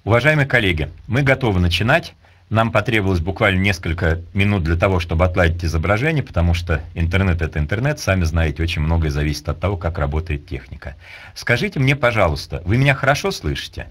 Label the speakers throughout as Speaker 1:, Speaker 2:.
Speaker 1: Уважаемые коллеги, мы готовы начинать. Нам потребовалось буквально несколько минут для того, чтобы отладить изображение, потому что интернет — это интернет, сами знаете, очень многое зависит от того, как работает техника. Скажите мне, пожалуйста, вы меня хорошо слышите?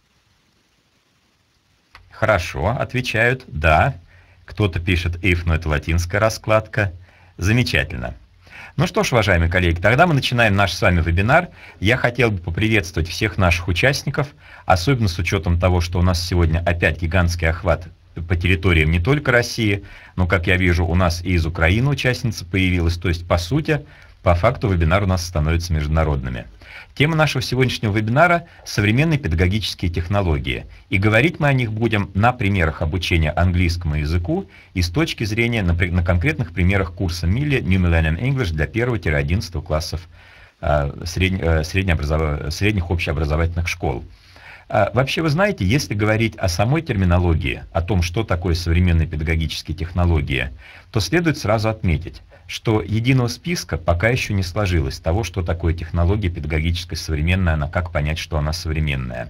Speaker 1: Хорошо, отвечают, да. Кто-то пишет if, но это латинская раскладка. Замечательно. Ну что ж, уважаемые коллеги, тогда мы начинаем наш с вами вебинар. Я хотел бы поприветствовать всех наших участников, особенно с учетом того, что у нас сегодня опять гигантский охват по территориям не только России, но, как я вижу, у нас и из Украины участница появилась, то есть, по сути, по факту вебинар у нас становится международными. Тема нашего сегодняшнего вебинара — современные педагогические технологии. И говорить мы о них будем на примерах обучения английскому языку и с точки зрения на конкретных примерах курса Милли New Millennium English для 1-11 классов средних общеобразовательных школ. Вообще, вы знаете, если говорить о самой терминологии, о том, что такое современные педагогические технологии, то следует сразу отметить, что единого списка пока еще не сложилось того, что такое технология педагогическая современная, как понять, что она современная.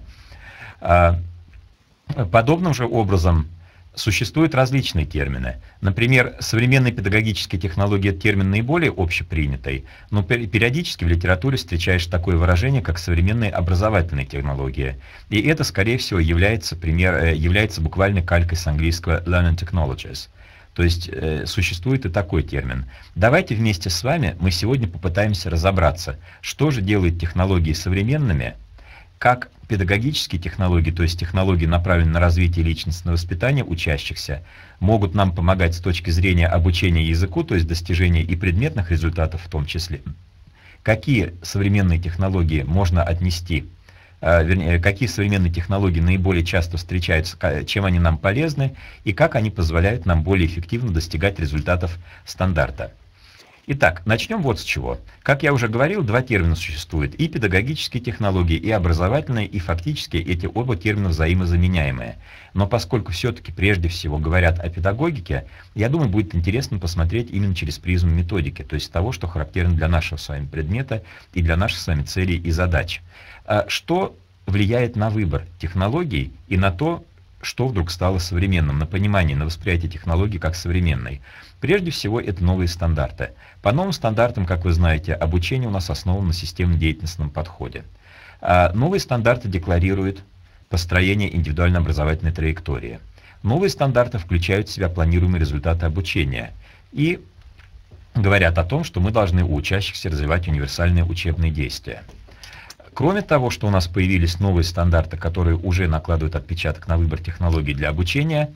Speaker 1: Подобным же образом существуют различные термины. Например, современные педагогические технологии — это термин наиболее общепринятый, но периодически в литературе встречаешь такое выражение, как современные образовательные технологии. И это, скорее всего, является буквально калькой с английского learning technologies. То есть существует и такой термин. Давайте вместе с вами мы сегодня попытаемся разобраться, что же делает технологии современными, как педагогические технологии, то есть технологии, направленные на развитие личностного воспитания учащихся, могут нам помогать с точки зрения обучения языку, то есть достижения и предметных результатов в том числе. Какие современные технологии можно отнести, какие современные технологии наиболее часто встречаются, чем они нам полезны и как они позволяют нам более эффективно достигать результатов стандарта. Итак, начнем вот с чего. Как я уже говорил, два термина существуют: и педагогические технологии, и образовательные, и фактически эти оба термина взаимозаменяемые. Но поскольку все-таки прежде всего говорят о педагогике, я думаю, будет интересно посмотреть именно через призму методики, то есть того, что характерно для нашего с вами предмета и для наших с вами целей и задач. Что влияет на выбор технологий и на то, что вдруг стало современным, на понимание, на восприятие технологий как современной? Прежде всего, это новые стандарты. По новым стандартам, как вы знаете, обучение у нас основано на системно-деятельностном подходе. Новые стандарты декларируют построение индивидуальной образовательной траектории. Новые стандарты включают в себя планируемые результаты обучения и говорят о том, что мы должны у учащихся развивать универсальные учебные действия. Кроме того, что у нас появились новые стандарты, которые уже накладывают отпечаток на выбор технологий для обучения,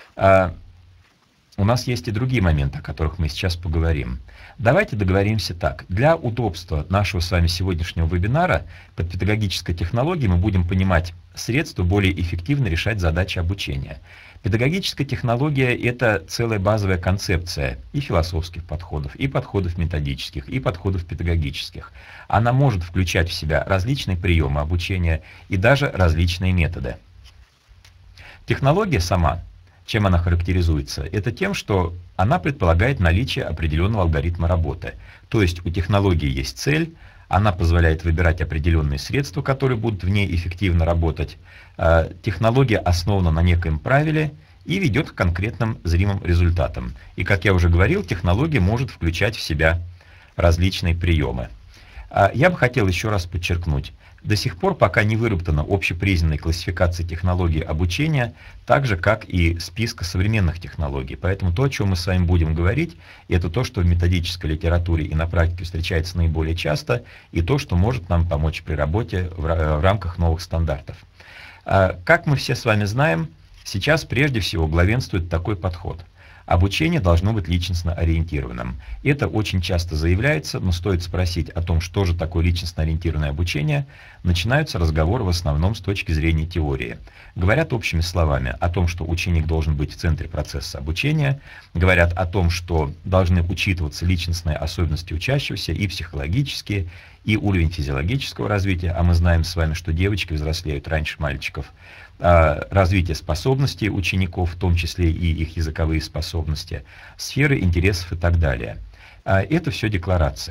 Speaker 1: у нас есть и другие моменты, о которых мы сейчас поговорим. Давайте договоримся так. Для удобства нашего с вами сегодняшнего вебинара под педагогической технологией мы будем понимать средства более эффективно решать задачи обучения. Педагогическая технология — это целая базовая концепция и философских подходов, и подходов методических, и подходов педагогических. Она может включать в себя различные приемы обучения и даже различные методы. Технология сама, чем она характеризуется? Это тем, что она предполагает наличие определенного алгоритма работы. То есть у технологии есть цель, она позволяет выбирать определенные средства, которые будут в ней эффективно работать. Технология основана на некоем правиле и ведет к конкретным зримым результатам. И, как я уже говорил, технология может включать в себя различные приемы. Я бы хотел еще раз подчеркнуть, до сих пор пока не выработана общепризнанной классификации технологий обучения, так же, как и списка современных технологий. Поэтому то, о чем мы с вами будем говорить, это то, что в методической литературе и на практике встречается наиболее часто, и то, что может нам помочь при работе в рамках новых стандартов. Как мы все с вами знаем, сейчас прежде всего главенствует такой подход. Обучение должно быть личностно ориентированным. Это очень часто заявляется, но стоит спросить о том, что же такое личностно ориентированное обучение, начинаются разговоры в основном с точки зрения теории. Говорят общими словами о том, что ученик должен быть в центре процесса обучения, говорят о том, что должны учитываться личностные особенности учащегося и психологические, и уровень физиологического развития, а мы знаем с вами, что девочки взрослеют раньше мальчиков, развитие способностей учеников, в том числе и их языковые способности, сферы интересов и так далее. Это все декларация.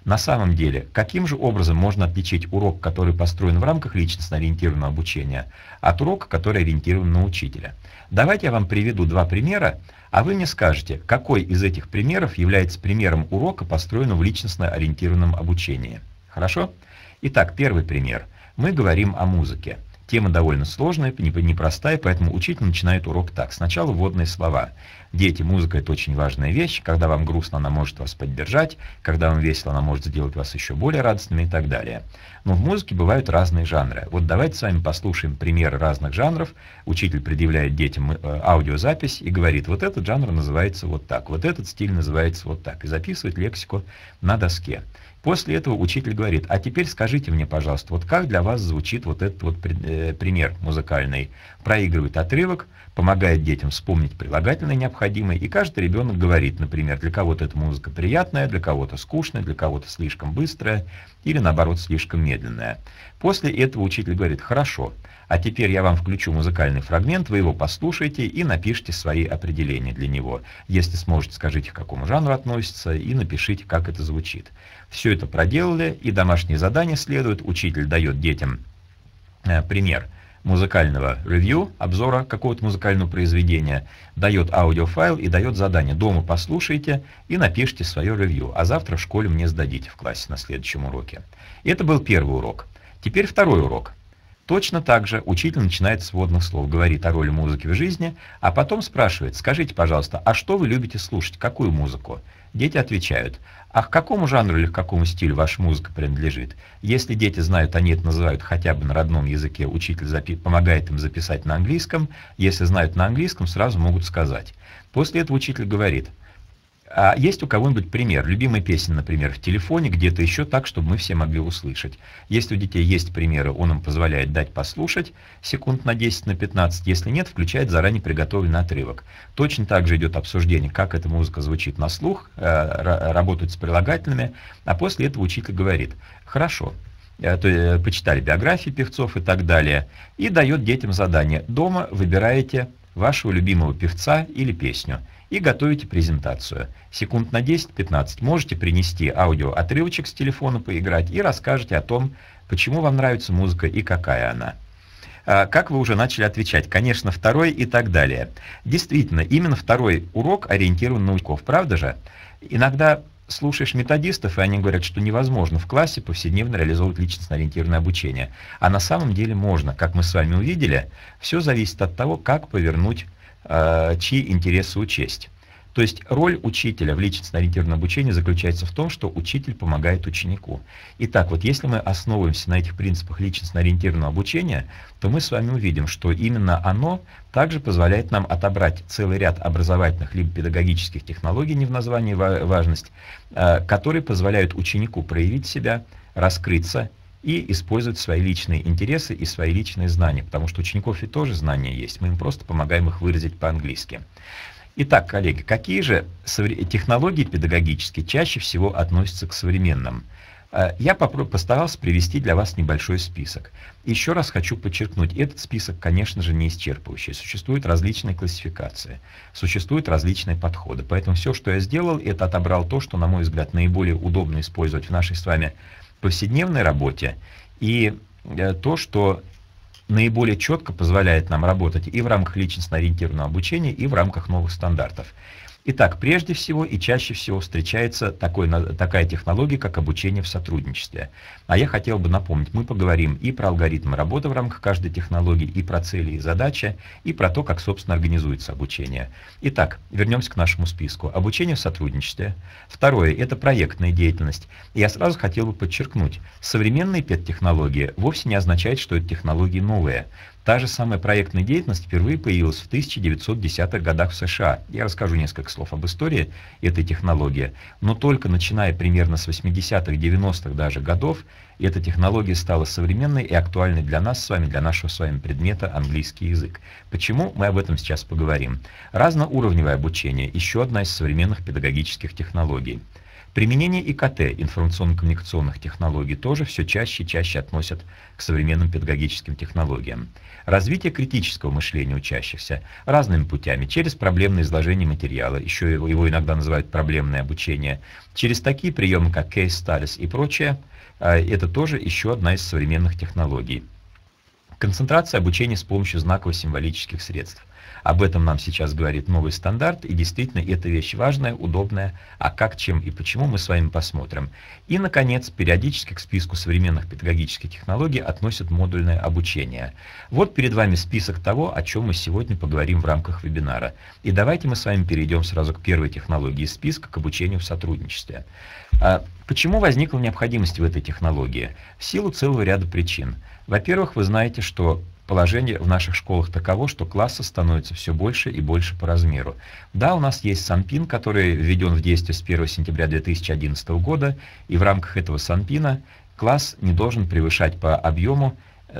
Speaker 1: На самом деле, каким же образом можно отличить урок, который построен в рамках личностно-ориентированного обучения, от урока, который ориентирован на учителя? Давайте я вам приведу два примера, а вы мне скажете, какой из этих примеров является примером урока, построенного в личностно-ориентированном обучении. Хорошо? Итак, первый пример. Мы говорим о музыке. Тема довольно сложная, непростая, поэтому учитель начинает урок так. Сначала вводные слова. Дети, музыка — это очень важная вещь. Когда вам грустно, она может вас поддержать. Когда вам весело, она может сделать вас еще более радостными и так далее. Но в музыке бывают разные жанры. Вот давайте с вами послушаем примеры разных жанров. Учитель предъявляет детям аудиозапись и говорит, вот этот жанр называется вот так, вот этот стиль называется вот так. И записывает лексику на доске. После этого учитель говорит, а теперь скажите мне, пожалуйста, вот как для вас звучит вот этот вот пример музыкальный. Проигрывает отрывок, помогает детям вспомнить прилагательное необходимое, и каждый ребенок говорит, например, для кого-то эта музыка приятная, для кого-то скучная, для кого-то слишком быстрая или наоборот слишком медленная. После этого учитель говорит, хорошо, а теперь я вам включу музыкальный фрагмент, вы его послушайте и напишите свои определения для него. Если сможете, скажите, к какому жанру относится, и напишите, как это звучит. Все это проделали, и домашнее задание следует. Учитель дает детям пример музыкального ревью, обзора какого-то музыкального произведения, дает аудиофайл и дает задание. Дома послушайте и напишите свое ревью, а завтра в школе мне сдадите в классе на следующем уроке. Это был первый урок. Теперь второй урок. Точно так же учитель начинает с вводных слов, говорит о роли музыки в жизни, а потом спрашивает, скажите, пожалуйста, а что вы любите слушать, какую музыку? Дети отвечают, а к какому жанру или к какому стилю ваша музыка принадлежит? Если дети знают, они это называют хотя бы на родном языке, учитель помогает им записать на английском, если знают на английском, сразу могут сказать. После этого учитель говорит, а есть у кого-нибудь пример, любимой песни, например, в телефоне, где-то еще так, чтобы мы все могли услышать. Если у детей есть примеры, он им позволяет дать послушать секунд на 10, на 15, если нет, включает заранее приготовленный отрывок. Точно так же идет обсуждение, как эта музыка звучит на слух, работают с прилагательными, а после этого учитель говорит, хорошо, почитали биографии певцов и так далее, и дает детям задание. Дома выбираете вашего любимого певца или песню и готовите презентацию. Секунд на 10-15 можете принести аудиоотрывочек с телефона, поиграть и расскажете о том, почему вам нравится музыка и какая она. Как вы уже начали отвечать, конечно, второй и так далее. Действительно, именно второй урок ориентирован на учеников, правда же? Иногда слушаешь методистов, и они говорят, что невозможно в классе повседневно реализовывать личностно-ориентированное обучение. А на самом деле можно. Как мы с вами увидели, все зависит от того, как повернуть, чьи интересы учесть. То есть роль учителя в личностно-ориентированном обучении заключается в том, что учитель помогает ученику. Итак, вот если мы основываемся на этих принципах личностно-ориентированного обучения, то мы с вами увидим, что именно оно также позволяет нам отобрать целый ряд образовательных либо педагогических технологий, не в названии важность, которые позволяют ученику проявить себя, раскрыться и использовать свои личные интересы и свои личные знания, потому что у учеников и тоже знания есть, мы им просто помогаем их выразить по-английски. Итак, коллеги, какие же технологии педагогические чаще всего относятся к современным? Я постарался привести для вас небольшой список. Еще раз хочу подчеркнуть, этот список, конечно же, не исчерпывающий. Существуют различные классификации, существуют различные подходы. Поэтому все, что я сделал, это отобрал то, что, на мой взгляд, наиболее удобно использовать в нашей с вами повседневной работе, и то, что наиболее четко позволяет нам работать и в рамках личностно-ориентированного обучения, и в рамках новых стандартов. Итак, прежде всего и чаще всего встречается такая технология, как обучение в сотрудничестве. А я хотел бы напомнить, мы поговорим и про алгоритмы работы в рамках каждой технологии, и про цели и задачи, и про то, как, собственно, организуется обучение. Итак, вернемся к нашему списку. Обучение в сотрудничестве. Второе – это проектная деятельность. И я сразу хотел бы подчеркнуть, современные педтехнологии вовсе не означает, что это технологии новые. Та же самая проектная деятельность впервые появилась в 1910-х годах в США. Я расскажу несколько слов об истории этой технологии, но только начиная примерно с 80-х, 90-х даже годов, эта технология стала современной и актуальной для нас с вами, для нашего с вами предмета английский язык. Почему? Мы об этом сейчас поговорим. Разноуровневое обучение – еще одна из современных педагогических технологий. Применение ИКТ, информационно-коммуникационных технологий, тоже все чаще и чаще относят к современным педагогическим технологиям. Развитие критического мышления учащихся разными путями, через проблемное изложение материала, еще его иногда называют проблемное обучение, через такие приемы, как case studies и прочее, это тоже еще одна из современных технологий. Концентрация обучения с помощью знаково-символических средств. Об этом нам сейчас говорит новый стандарт, и действительно эта вещь важная, удобная, а как, чем и почему мы с вами посмотрим. И, наконец, периодически к списку современных педагогических технологий относят модульное обучение. Вот перед вами список того, о чем мы сегодня поговорим в рамках вебинара. И давайте мы с вами перейдем сразу к первой технологии списка, к обучению в сотрудничестве. Почему возникла необходимость в этой технологии? В силу целого ряда причин. Во-первых, вы знаете, что положение в наших школах таково, что классы становятся все больше и больше по размеру. Да, у нас есть СанПин, который введен в действие с 1 сентября 2011 года, и в рамках этого СанПина класс не должен превышать по объему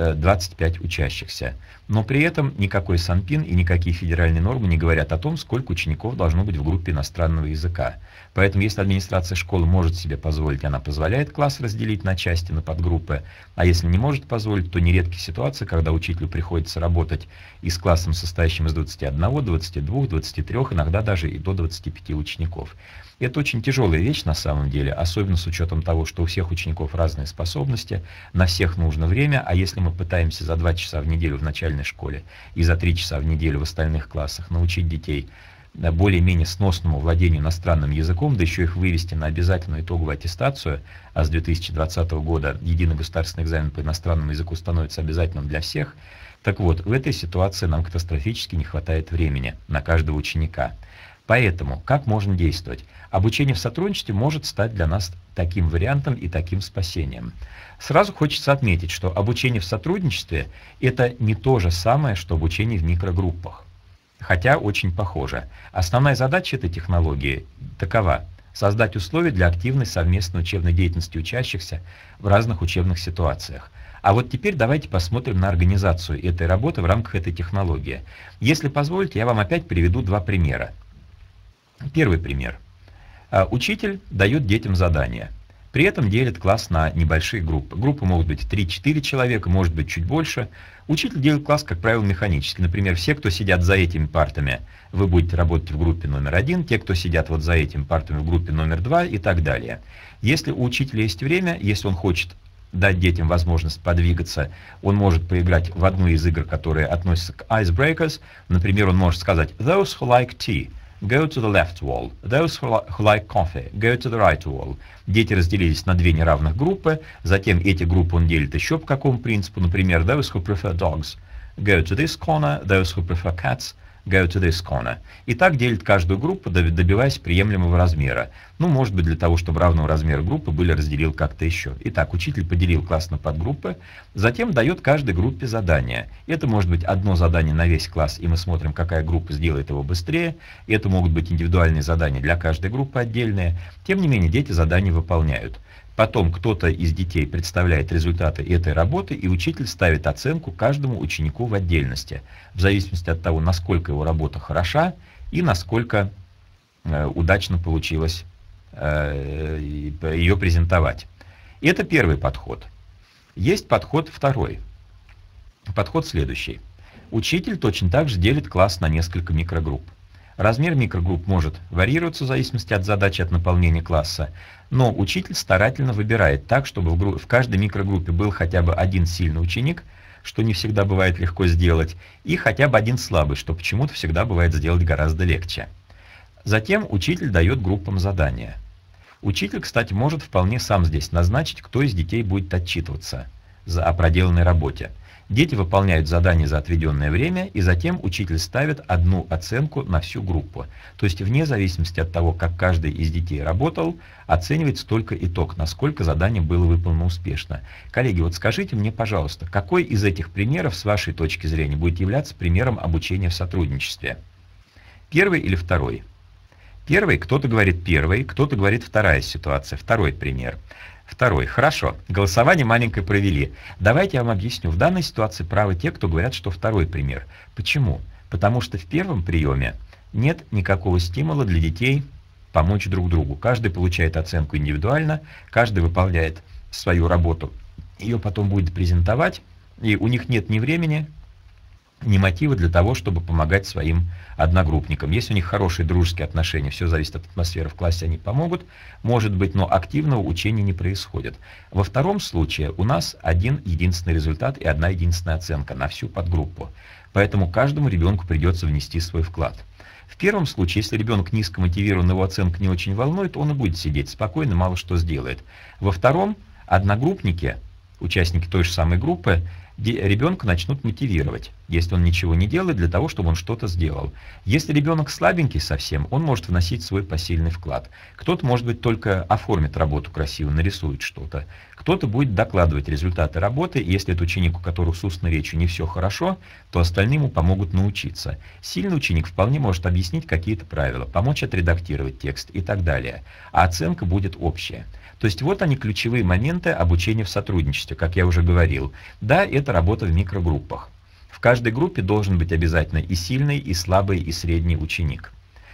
Speaker 1: 25 учащихся. Но при этом никакой СанПин и никакие федеральные нормы не говорят о том, сколько учеников должно быть в группе иностранного языка. Поэтому если администрация школы может себе позволить, она позволяет класс разделить на части, на подгруппы, а если не может позволить, то нередки ситуации, когда учителю приходится работать и с классом, состоящим из 21, 22, 23, иногда даже и до 25 учеников. Это очень тяжелая вещь на самом деле, особенно с учетом того, что у всех учеников разные способности, на всех нужно время, а если мы пытаемся за 2 часа в неделю в начальной школе и за 3 часа в неделю в остальных классах научить детей более-менее сносному владению иностранным языком, да еще их вывести на обязательную итоговую аттестацию, а с 2020 года единый государственный экзамен по иностранному языку становится обязательным для всех, так вот, в этой ситуации нам катастрофически не хватает времени на каждого ученика. Поэтому, как можно действовать? Обучение в сотрудничестве может стать для нас таким вариантом и таким спасением. Сразу хочется отметить, что обучение в сотрудничестве – это не то же самое, что обучение в микрогруппах. Хотя очень похоже. Основная задача этой технологии такова – создать условия для активной совместной учебной деятельности учащихся в разных учебных ситуациях. А вот теперь давайте посмотрим на организацию этой работы в рамках этой технологии. Если позволите, я вам опять приведу 2 примера. Первый пример. Учитель дает детям задания. При этом делит класс на небольшие группы. Группы могут быть 3-4 человека, может быть чуть больше. Учитель делит класс, как правило, механически. Например, все, кто сидят за этими партами, вы будете работать в группе номер 1, те, кто сидят вот за этими партами, в группе номер 2 и так далее. Если у учителя есть время, если он хочет дать детям возможность подвигаться, он может поиграть в одну из игр, которые относятся к icebreakers. Например, он может сказать «Those who like tea go to the left wall, those who like coffee go to the right wall». Дети разделились на 2 неравных группы, затем эти группы он делит еще по какому принципу, например, «Those who prefer dogs go to this corner, those who prefer cats go to this corner». И так делит каждую группу, добиваясь приемлемого размера. Ну, может быть, для того, чтобы равного размера группы были, разделил как-то еще. Итак, учитель поделил класс на подгруппы, затем дает каждой группе задание. Это может быть одно задание на весь класс, и мы смотрим, какая группа сделает его быстрее. Это могут быть индивидуальные задания для каждой группы отдельные. Тем не менее, дети задания выполняют. Потом кто-то из детей представляет результаты этой работы, и учитель ставит оценку каждому ученику в отдельности, в зависимости от того, насколько его работа хороша и насколько удачно получилось ее презентовать. Это первый подход. Есть подход второй. Подход следующий. Учитель точно так же делит класс на несколько микрогрупп. Размер микрогрупп может варьироваться в зависимости от задачи, от наполнения класса, но учитель старательно выбирает так, чтобы в каждой микрогруппе был хотя бы один сильный ученик, что не всегда бывает легко сделать, и хотя бы один слабый, что почему-то всегда бывает сделать гораздо легче. Затем учитель дает группам задания. Учитель, кстати, может вполне сам здесь назначить, кто из детей будет отчитываться о проделанной работе. Дети выполняют задание за отведенное время, и затем учитель ставит одну оценку на всю группу. То есть вне зависимости от того, как каждый из детей работал, оценивается только итог, насколько задание было выполнено успешно. Коллеги, вот скажите мне, пожалуйста, какой из этих примеров, с вашей точки зрения, будет являться примером обучения в сотрудничестве? Первый или второй? Первый, кто-то говорит первый, кто-то говорит вторая ситуация, второй пример. Второй. Хорошо. Голосование маленькое провели. Давайте я вам объясню. В данной ситуации правы те, кто говорят, что второй пример. Почему? Потому что в первом приеме нет никакого стимула для детей помочь друг другу. Каждый получает оценку индивидуально, каждый выполняет свою работу, ее потом будет презентовать, и у них нет ни времени, ни мотива для того, чтобы помогать своим одногруппникам. Если у них хорошие дружеские отношения, все зависит от атмосферы в классе, они помогут, может быть, но активного учения не происходит. Во втором случае у нас один единственный результат и одна единственная оценка на всю подгруппу. Поэтому каждому ребенку придется внести свой вклад. В первом случае, если ребенок низко мотивирован, его оценка не очень волнует, он и будет сидеть спокойно, мало что сделает. Во втором, одногруппники, участники той же самой группы, ребенка начнут мотивировать, если он ничего не делает, для того, чтобы он что-то сделал. Если ребенок слабенький совсем, он может вносить свой посильный вклад. Кто-то, может быть, только оформит работу красиво, нарисует что-то. Кто-то будет докладывать результаты работы, и если это ученик, у которого с устной речью не все хорошо, то остальные ему помогут научиться. Сильный ученик вполне может объяснить какие-то правила, помочь отредактировать текст и так далее. А оценка будет общая. То есть вот они ключевые моменты обучения в сотрудничестве, как я уже говорил. Да, это работа в микрогруппах. В каждой группе должен быть обязательно и сильный, и слабый, и средний ученик.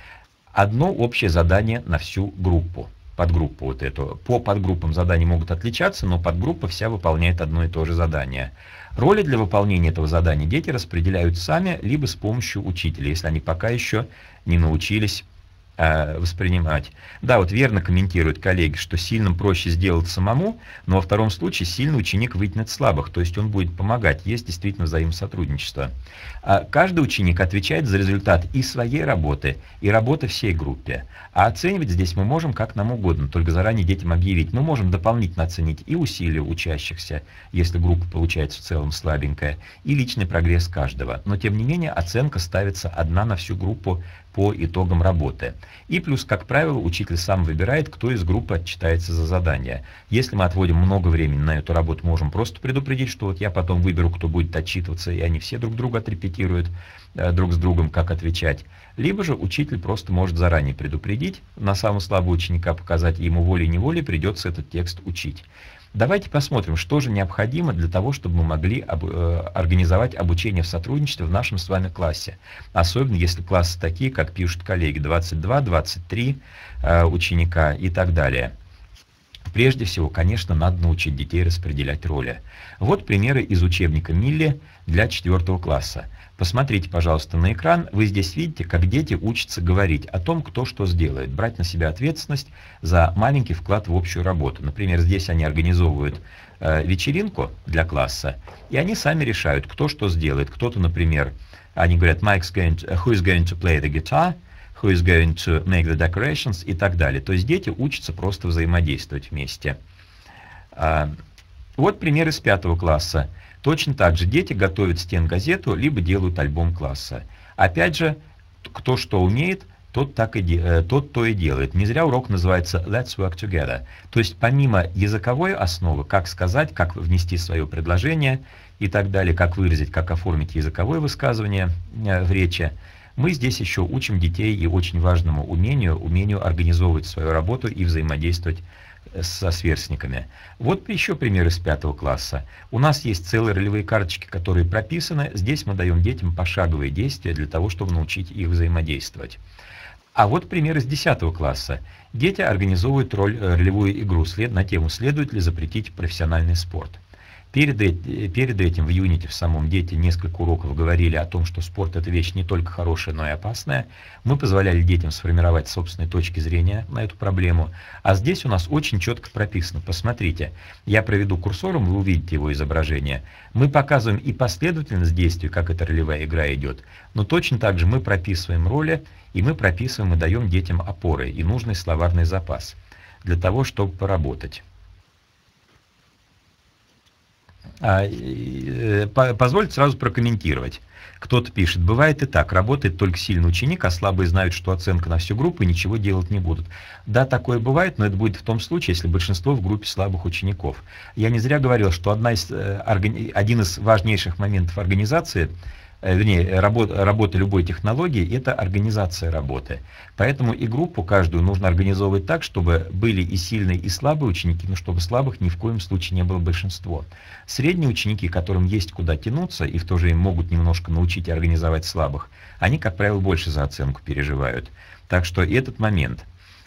Speaker 1: Одно общее задание на всю группу, подгруппу вот эту. По подгруппам задания могут отличаться, но подгруппа вся выполняет одно и то же задание. Роли для выполнения этого задания дети распределяют сами, либо с помощью учителя, если они пока еще не научились воспринимать. Да, вот верно комментируют коллеги, что сильным проще сделать самому, но во втором случае сильный ученик вытянет слабых, то есть он будет помогать. Есть действительно взаимосотрудничество. Каждый ученик отвечает за результат и своей работы, и работы всей группе. А оценивать здесь мы можем как нам угодно, только заранее детям объявить. Мы можем дополнительно оценить и усилия учащихся, если группа получается в целом слабенькая, и личный прогресс каждого. Но тем не менее оценка ставится одна на всю группу по итогам работы. И плюс, как правило, учитель сам выбирает, кто из группы отчитается за задание. Если мы отводим много времени на эту работу, можем просто предупредить, что вот я потом выберу, кто будет отчитываться, и они все друг друга отрепетируют друг с другом, как отвечать. Либо же учитель просто может заранее предупредить, на самого слабого ученика показать, и ему волей-неволей придется этот текст учить. Давайте посмотрим, что же необходимо для того, чтобы мы могли организовать обучение в сотрудничестве в нашем с вами классе. Особенно если классы такие, как пишут коллеги, 22, 23 ученика и так далее. Прежде всего, конечно, надо научить детей распределять роли. Вот примеры из учебника Милли для 4 класса. Посмотрите, пожалуйста, на экран. Вы здесь видите, как дети учатся говорить о том, кто что сделает, брать на себя ответственность за маленький вклад в общую работу. Например, здесь они организовывают вечеринку для класса, и они сами решают, кто что сделает. Кто-то, например, они говорят, who is going to play the guitar, who is going to make the decorations и так далее. То есть дети учатся просто взаимодействовать вместе. Вот пример из 5 класса. Точно так же дети готовят стенгазету, либо делают альбом класса. Опять же, кто что умеет, тот то и делает. Не зря урок называется Let's Work Together. То есть помимо языковой основы, как сказать, как внести свое предложение и так далее, как выразить, как оформить языковое высказывание в речи, мы здесь еще учим детей и очень важному умению организовывать свою работу и взаимодействовать со сверстниками. Вот еще пример из 5 класса. У нас есть целые ролевые карточки, которые прописаны. Здесь мы даем детям пошаговые действия для того, чтобы научить их взаимодействовать. А вот пример из 10 класса. Дети организовывают ролевую игру на тему «Следует ли запретить профессиональный спорт?». Перед этим в юните в самом дети несколько уроков говорили о том, что спорт – это вещь не только хорошая, но и опасная. Мы позволяли детям сформировать собственные точки зрения на эту проблему. А здесь у нас очень четко прописано. Посмотрите, я проведу курсором, вы увидите его изображение. Мы показываем и последовательность действий, как эта ролевая игра идет, но точно так же мы прописываем роли, и мы прописываем и даем детям опоры и нужный словарный запас для того, чтобы поработать. Позвольте сразу прокомментировать. Кто-то пишет, бывает и так, работает только сильный ученик, а слабые знают, что оценка на всю группу и ничего делать не будут. Да, такое бывает, но это будет в том случае, если большинство в группе слабых учеников. Я не зря говорил, что один из важнейших моментов организации, работы любой технологии – это организация работы. Поэтому и группу каждую нужно организовывать так, чтобы были и сильные, и слабые ученики, но чтобы слабых ни в коем случае не было большинство. Средние ученики, которым есть куда тянуться, и в то же время могут немножко научить и организовать слабых, они, как правило, больше за оценку переживают. Так что и этот момент.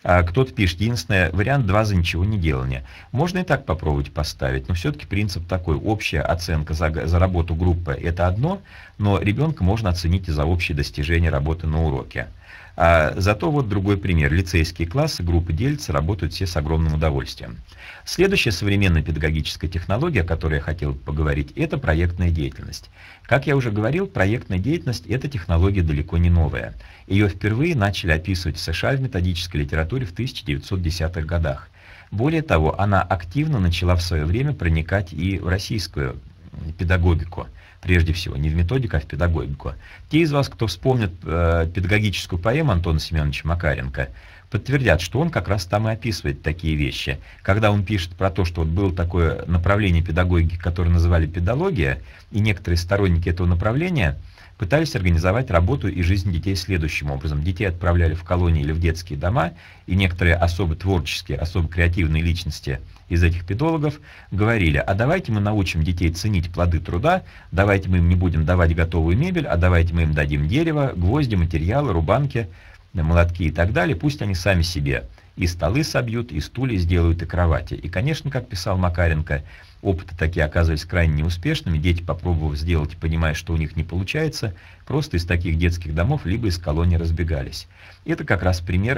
Speaker 1: Кто-то пишет, единственный вариант 2 за ничего не делания. Можно и так попробовать поставить, но все-таки принцип такой, общая оценка за работу группы это одно, но ребенка можно оценить и за общие достижения работы на уроке. Зато вот другой пример. Лицейские классы, группы делятся, работают все с огромным удовольствием. Следующая современная педагогическая технология, о которой я хотел поговорить, это проектная деятельность. Как я уже говорил, проектная деятельность – это технология далеко не новая. Ее впервые начали описывать в США в методической литературе в 1910-х годах. Более того, она активно начала в свое время проникать и в российскую педагогику. Прежде всего, не в методику, а в педагогику. Те из вас, кто вспомнит педагогическую поэму Антона Семеновича Макаренко, подтвердят, что он как раз там и описывает такие вещи. Когда он пишет про то, что вот было такое направление педагогики, которое называли педология, и некоторые сторонники этого направления пытались организовать работу и жизнь детей следующим образом. Детей отправляли в колонии или в детские дома, и некоторые особо творческие, особо креативные личности из этих педагогов говорили, а давайте мы научим детей ценить плоды труда, давайте мы им не будем давать готовую мебель, а давайте мы им дадим дерево, гвозди, материалы, рубанки, молотки и так далее, пусть они сами себе и столы собьют, и стулья сделают, и кровати. И, конечно, как писал Макаренко, опыты такие оказывались крайне неуспешными, дети, попробовав сделать, понимая, что у них не получается, просто из таких детских домов либо из колоний разбегались. Это как раз пример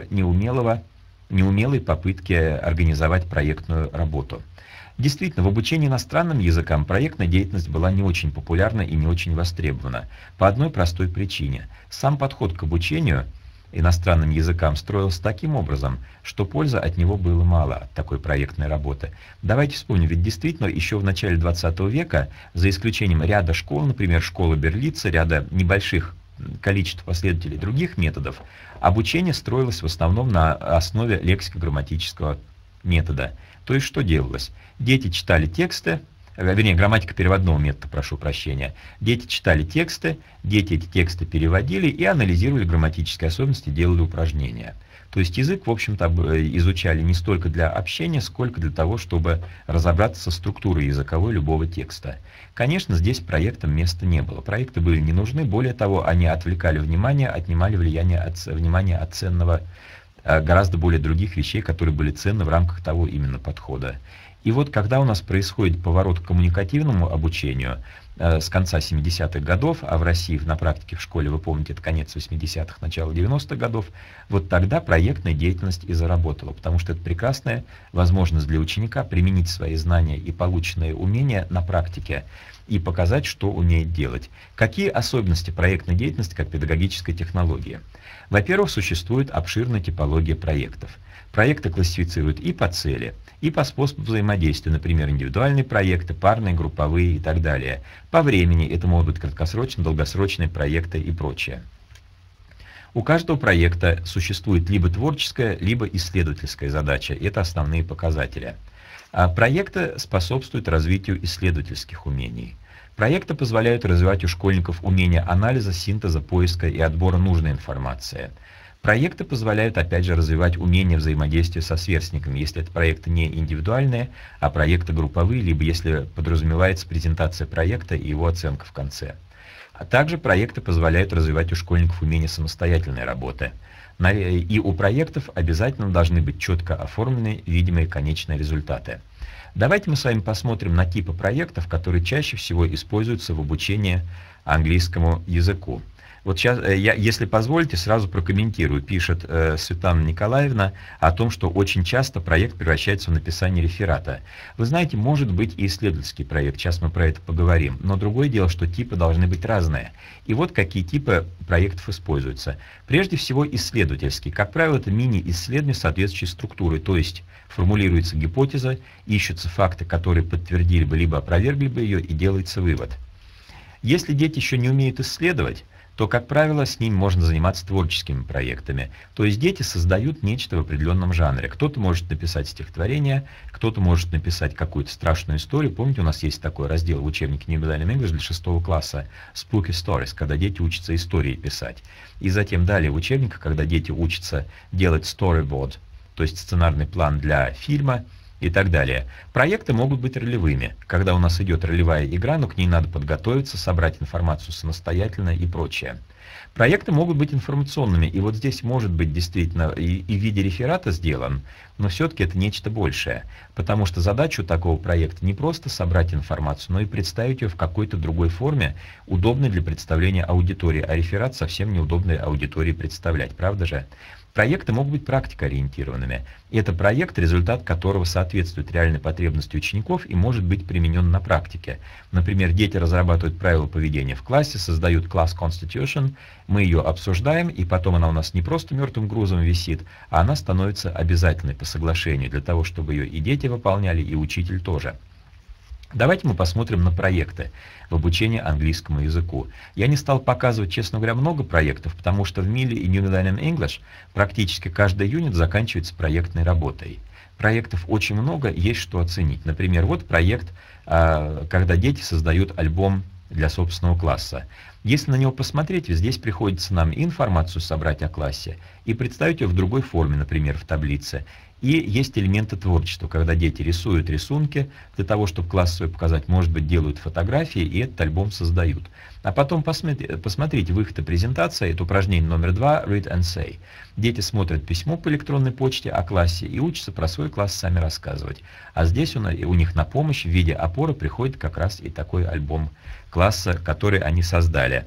Speaker 1: неумелой попытки организовать проектную работу. Действительно, в обучении иностранным языкам проектная деятельность была не очень популярна и не очень востребована. По одной простой причине. Сам подход к обучению иностранным языкам строился таким образом, что пользы от него было мало, от такой проектной работы. Давайте вспомним, ведь действительно еще в начале 20 века, за исключением ряда школ, например, школы Берлица, ряда небольших количеств последователей других методов, обучение строилось в основном на основе лексико-грамматического метода. То есть что делалось? Дети читали тексты, вернее, грамматика переводного метода, прошу прощения. Дети читали тексты, дети эти тексты переводили и анализировали грамматические особенности, делали упражнения. То есть язык, в общем-то, изучали не столько для общения, сколько для того, чтобы разобраться со структурой языковой любого текста. Конечно, здесь проектам места не было. Проекты были не нужны, более того, они отвлекали внимание, отнимали внимание от ценного, гораздо более других вещей, которые были ценны в рамках того именно подхода. И вот когда у нас происходит поворот к коммуникативному обучению с конца 70-х годов, а в России на практике в школе, вы помните, это конец 80-х, начало 90-х годов, вот тогда проектная деятельность и заработала, потому что это прекрасная возможность для ученика применить свои знания и полученные умения на практике и показать, что умеет делать. Какие особенности проектной деятельности как педагогической технологии? Во-первых, существует обширная типология проектов. Проекты классифицируют и по цели, и по способу взаимодействия, например, индивидуальные проекты, парные, групповые и так далее. По времени это могут быть краткосрочные, долгосрочные проекты и прочее. У каждого проекта существует либо творческая, либо исследовательская задача, это основные показатели. А проекты способствуют развитию исследовательских умений. Проекты позволяют развивать у школьников умение анализа, синтеза, поиска и отбора нужной информации. Проекты позволяют, опять же, развивать умение взаимодействия со сверстниками, если это проекты не индивидуальные, а проекты групповые, либо если подразумевается презентация проекта и его оценка в конце. А также проекты позволяют развивать у школьников умение самостоятельной работы. И у проектов обязательно должны быть четко оформлены видимые конечные результаты. Давайте мы с вами посмотрим на типы проектов, которые чаще всего используются в обучении английскому языку. Вот сейчас, если позволите, сразу прокомментирую. Пишет Светлана Николаевна о том, что очень часто проект превращается в написание реферата. Вы знаете, может быть и исследовательский проект, сейчас мы про это поговорим, но другое дело, что типы должны быть разные. И вот какие типы проектов используются. Прежде всего исследовательский. Как правило, это мини-исследование соответствующей структуры, то есть формулируется гипотеза, ищутся факты, которые подтвердили бы либо опровергли бы ее, и делается вывод. Если дети еще не умеют исследовать, то, как правило, с ним можно заниматься творческими проектами. То есть дети создают нечто в определенном жанре. Кто-то может написать стихотворение, кто-то может написать какую-то страшную историю. Помните, у нас есть такой раздел в учебнике New Millennium English для 6 класса Spooky Stories, когда дети учатся истории писать. И затем далее в учебниках, когда дети учатся делать storyboard, то есть сценарный план для фильма, и так далее. Проекты могут быть ролевыми, когда у нас идет ролевая игра, но к ней надо подготовиться, собрать информацию самостоятельно и прочее. Проекты могут быть информационными, и вот здесь может быть действительно и в виде реферата сделан, но все-таки это нечто большее, потому что задача у такого проекта не просто собрать информацию, но и представить ее в какой-то другой форме, удобной для представления аудитории, а реферат совсем неудобной аудитории представлять, правда же? Проекты могут быть практикоориентированными. Это проект, результат которого соответствует реальной потребности учеников и может быть применен на практике. Например, дети разрабатывают правила поведения в классе, создают класс Constitution, мы ее обсуждаем, и потом она у нас не просто мертвым грузом висит, а она становится обязательной по соглашению, для того, чтобы ее и дети выполняли, и учитель тоже. Давайте мы посмотрим на проекты в обучении английскому языку. Я не стал показывать, честно говоря, много проектов, потому что в Милли и New Millennium English практически каждый юнит заканчивается проектной работой. Проектов очень много, есть что оценить. Например, вот проект, когда дети создают альбом для собственного класса. Если на него посмотреть, здесь приходится нам и информацию собрать о классе, и представить ее в другой форме, например, в таблице. И есть элементы творчества, когда дети рисуют рисунки для того, чтобы класс свой показать, может быть, делают фотографии и этот альбом создают. А потом посмотрите в их презентации, это упражнение номер 2, Read and Say. Дети смотрят письмо по электронной почте о классе и учатся про свой класс сами рассказывать. А здесь у них на помощь в виде опоры приходит как раз и такой альбом класса, который они создали.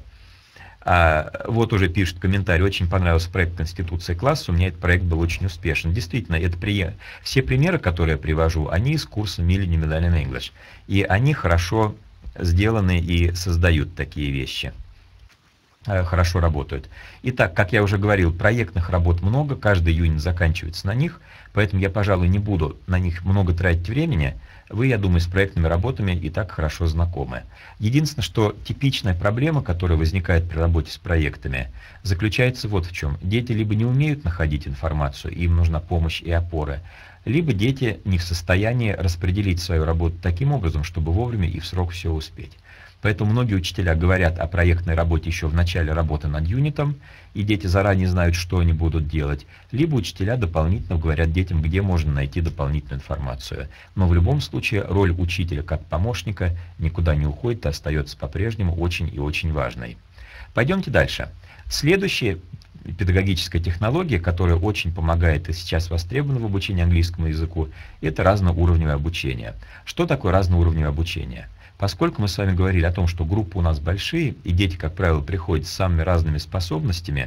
Speaker 1: Вот уже пишет комментарий, очень понравился проект Конституции класса, у меня этот проект был очень успешен. Действительно, все примеры, которые я привожу, они из курса Милли New Millennium English. И они хорошо сделаны и создают такие вещи. Хорошо работают. Итак, как я уже говорил, проектных работ много, каждый юнит заканчивается на них, поэтому я, пожалуй, не буду на них много тратить времени. Вы, я думаю, с проектными работами и так хорошо знакомы. Единственное, что типичная проблема, которая возникает при работе с проектами, заключается вот в чем. Дети либо не умеют находить информацию, им нужна помощь и опора, либо дети не в состоянии распределить свою работу таким образом, чтобы вовремя и в срок все успеть. Поэтому многие учителя говорят о проектной работе еще в начале работы над юнитом, и дети заранее знают, что они будут делать. Либо учителя дополнительно говорят детям, где можно найти дополнительную информацию. Но в любом случае роль учителя как помощника никуда не уходит и остается по-прежнему очень и очень важной. Пойдемте дальше. Следующая педагогическая технология, которая очень помогает и сейчас востребована в обучении английскому языку, это разноуровневое обучение. Что такое разноуровневое обучение? Поскольку мы с вами говорили о том, что группы у нас большие, и дети, как правило, приходят с самыми разными способностями,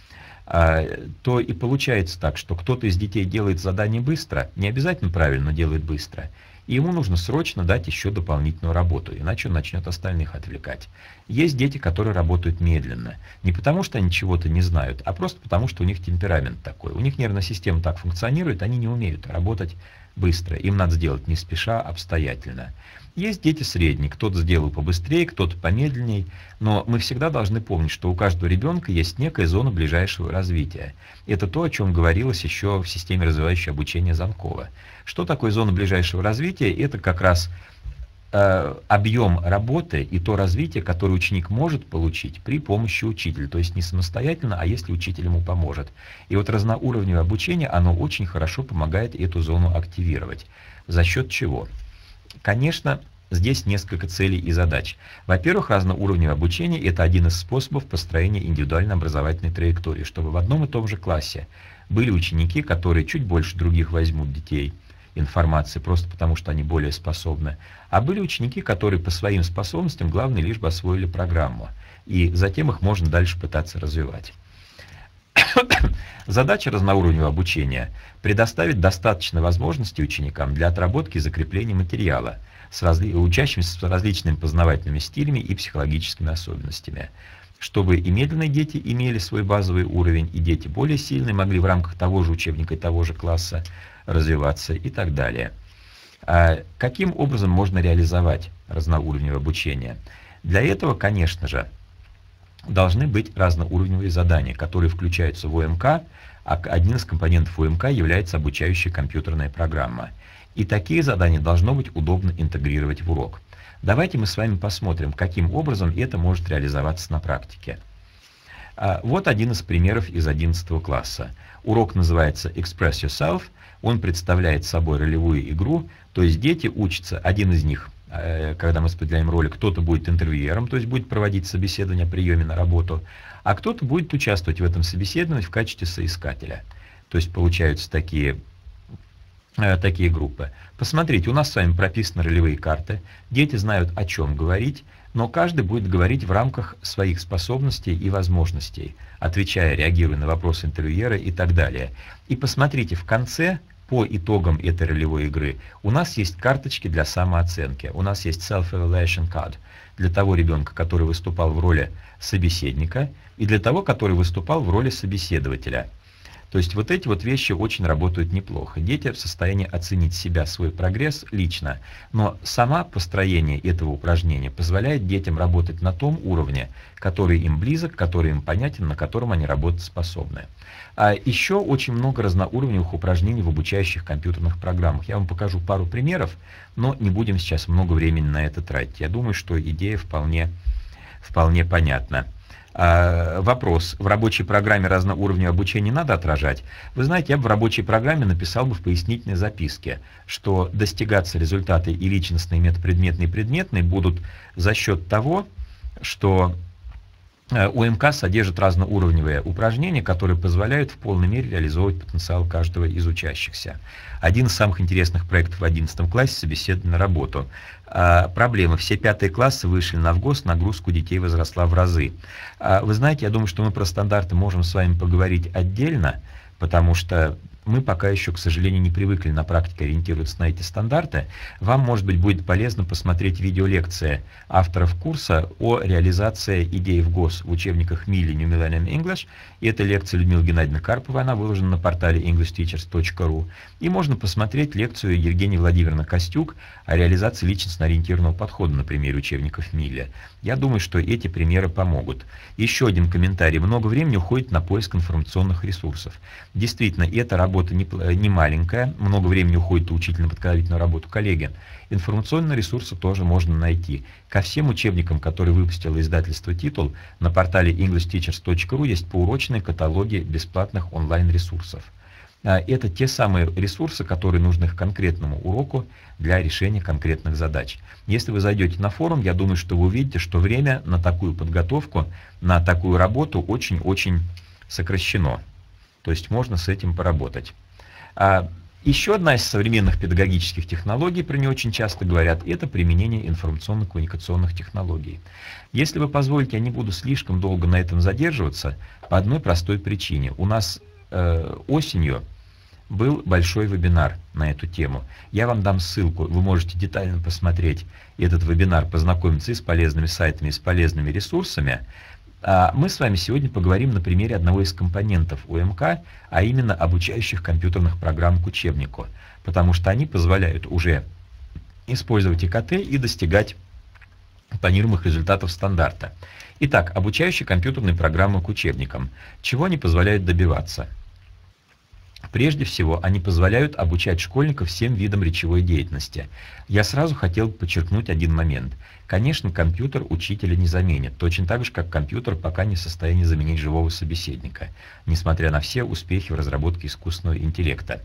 Speaker 1: то и получается так, что кто-то из детей делает задание быстро, не обязательно правильно, но делает быстро, и ему нужно срочно дать еще дополнительную работу, иначе он начнет остальных отвлекать. Есть дети, которые работают медленно, не потому что они чего-то не знают, а просто потому что у них темперамент такой, у них нервная система так функционирует, они не умеют работать быстро, им надо сделать не спеша, обстоятельно. Есть дети средние, кто-то сделал побыстрее, кто-то помедленнее, но мы всегда должны помнить, что у каждого ребенка есть некая зона ближайшего развития. Это то, о чем говорилось еще в системе развивающего обучения Занкова. Что такое зона ближайшего развития? Это как раз объем работы и то развитие, которое ученик может получить при помощи учителя, то есть не самостоятельно, а если учитель ему поможет. И вот разноуровневое обучение, оно очень хорошо помогает эту зону активировать. За счет чего? Конечно, здесь несколько целей и задач. Во-первых, разноуровневое обучение – это один из способов построения индивидуальной образовательной траектории, чтобы в одном и том же классе были ученики, которые чуть больше других возьмут детей информации, просто потому что они более способны, а были ученики, которые по своим способностям, главное, лишь бы освоили программу, и затем их можно дальше пытаться развивать. Задача разноуровневого обучения – предоставить достаточно возможностей ученикам для отработки и закрепления материала, учащимся с различными познавательными стилями и психологическими особенностями, чтобы и медленные дети имели свой базовый уровень, и дети более сильные могли в рамках того же учебника и того же класса развиваться и так далее. Каким образом можно реализовать разноуровневое обучение? Для этого, конечно же, должны быть разноуровневые задания, которые включаются в ОМК, а один из компонентов ОМК является обучающая компьютерная программа. И такие задания должно быть удобно интегрировать в урок. Давайте мы с вами посмотрим, каким образом это может реализоваться на практике. Вот один из примеров из 11 класса. Урок называется Express Yourself. Он представляет собой ролевую игру, то есть дети учатся, один из них когда мы распределяем роли, кто-то будет интервьюером, то есть будет проводить собеседование о приеме на работу, а кто-то будет участвовать в этом собеседовании в качестве соискателя. То есть получаются такие группы. Посмотрите, у нас с вами прописаны ролевые карты, дети знают, о чем говорить, но каждый будет говорить в рамках своих способностей и возможностей, отвечая, реагируя на вопросы интервьюера и так далее. И посмотрите, в конце, по итогам этой ролевой игры, у нас есть карточки для самооценки, у нас есть self-evaluation card для того ребенка, который выступал в роли собеседника, и для того, который выступал в роли собеседователя. То есть вот эти вот вещи очень работают неплохо. Дети в состоянии оценить себя, свой прогресс лично, но само построение этого упражнения позволяет детям работать на том уровне, который им близок, который им понятен, на котором они работать способны. А еще очень много разноуровневых упражнений в обучающих компьютерных программах. Я вам покажу пару примеров, но не будем сейчас много времени на это тратить. Я думаю, что идея вполне понятна. Вопрос. В рабочей программе разноуровневого обучения надо отражать? Вы знаете, я бы в рабочей программе написал бы в пояснительной записке, что достигаться результаты и личностные, метапредметные и предметные будут за счет того, что УМК содержит разноуровневые упражнения, которые позволяют в полной мере реализовывать потенциал каждого из учащихся. Один из самых интересных проектов в 11 классе – собеседование на работу. Проблема. Все 5 классы вышли на ВГОС, нагрузка у детей возросла в разы. Вы знаете, я думаю, что мы про стандарты можем с вами поговорить отдельно, потому что мы пока еще, к сожалению, не привыкли на практике ориентироваться на эти стандарты. Вам, может быть, будет полезно посмотреть видеолекции авторов курса о реализации идей в ГОС в учебниках Милли New Millennium English. И это лекция Людмилы Геннадьевны Карповой, она выложена на портале englishteachers.ru. И можно посмотреть лекцию Евгении Владимировны Костюк о реализации личностно-ориентированного подхода на примере учебников Милли. Я думаю, что эти примеры помогут. Еще один комментарий. Много времени уходит на поиск информационных ресурсов. Действительно, эта работа не маленькая, много времени уходит на учительно-подготовительную работу. Коллеги, информационные ресурсы тоже можно найти. Ко всем учебникам, которые выпустило издательство «Титул», на портале englishteachers.ru есть поурочные каталоги бесплатных онлайн-ресурсов. Это те самые ресурсы, которые нужны к конкретному уроку для решения конкретных задач. Если вы зайдете на форум, я думаю, что вы увидите, что время на такую подготовку, на такую работу очень-очень сокращено. То есть можно с этим поработать. Еще одна из современных педагогических технологий, про нее очень часто говорят, это применение информационно-коммуникационных технологий. Если вы позволите, я не буду слишком долго на этом задерживаться, по одной простой причине. У нас осенью был большой вебинар на эту тему. Я вам дам ссылку, вы можете детально посмотреть этот вебинар, познакомиться и с полезными сайтами, и с полезными ресурсами. Мы с вами сегодня поговорим на примере одного из компонентов УМК, а именно обучающих компьютерных программ к учебнику, потому что они позволяют уже использовать ИКТ и достигать планируемых результатов стандарта. Итак, обучающие компьютерные программы к учебникам. Чего они позволяют добиваться? Прежде всего, они позволяют обучать школьников всем видам речевой деятельности. Я сразу хотел подчеркнуть один момент. Конечно, компьютер учителя не заменит, точно так же, как компьютер пока не в состоянии заменить живого собеседника, несмотря на все успехи в разработке искусственного интеллекта.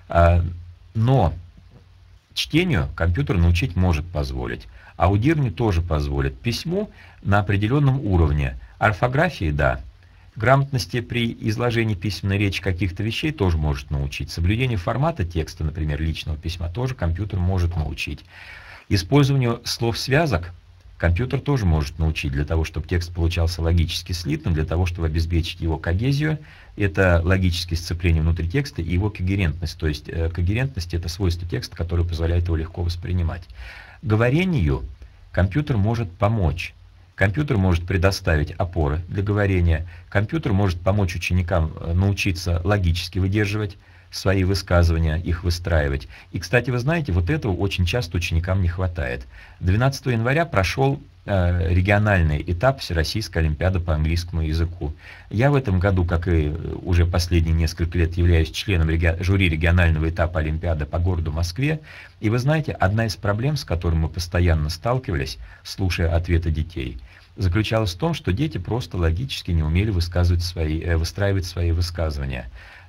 Speaker 1: Но чтению компьютер научить может позволить, аудированию тоже позволит, письму на определенном уровне, орфографии – да. Грамотности при изложении письменной речи каких-то вещей тоже может научить. Соблюдение формата текста, например, личного письма, тоже компьютер может научить. Использованию слов-связок компьютер тоже может научить для того, чтобы текст получался логически слитным, для того, чтобы обеспечить его когезию. Это логическое сцепление внутри текста и его когерентность. То есть когерентность – это свойство текста, которое позволяет его легко воспринимать. Говорению компьютер может помочь. Компьютер может предоставить опоры для говорения, компьютер может помочь ученикам научиться логически выдерживать свои высказывания, их выстраивать. И, кстати, вы знаете, вот этого очень часто ученикам не хватает. 12 января прошел региональный этап Всероссийской олимпиады по английскому языку. Я в этом году, как и уже последние несколько лет, являюсь членом жюри регионального этапа олимпиады по городу Москве. И вы знаете, одна из проблем, с которой мы постоянно сталкивались, слушая ответы детей, заключалась в том, что дети просто логически не умели выстраивать свои высказывания.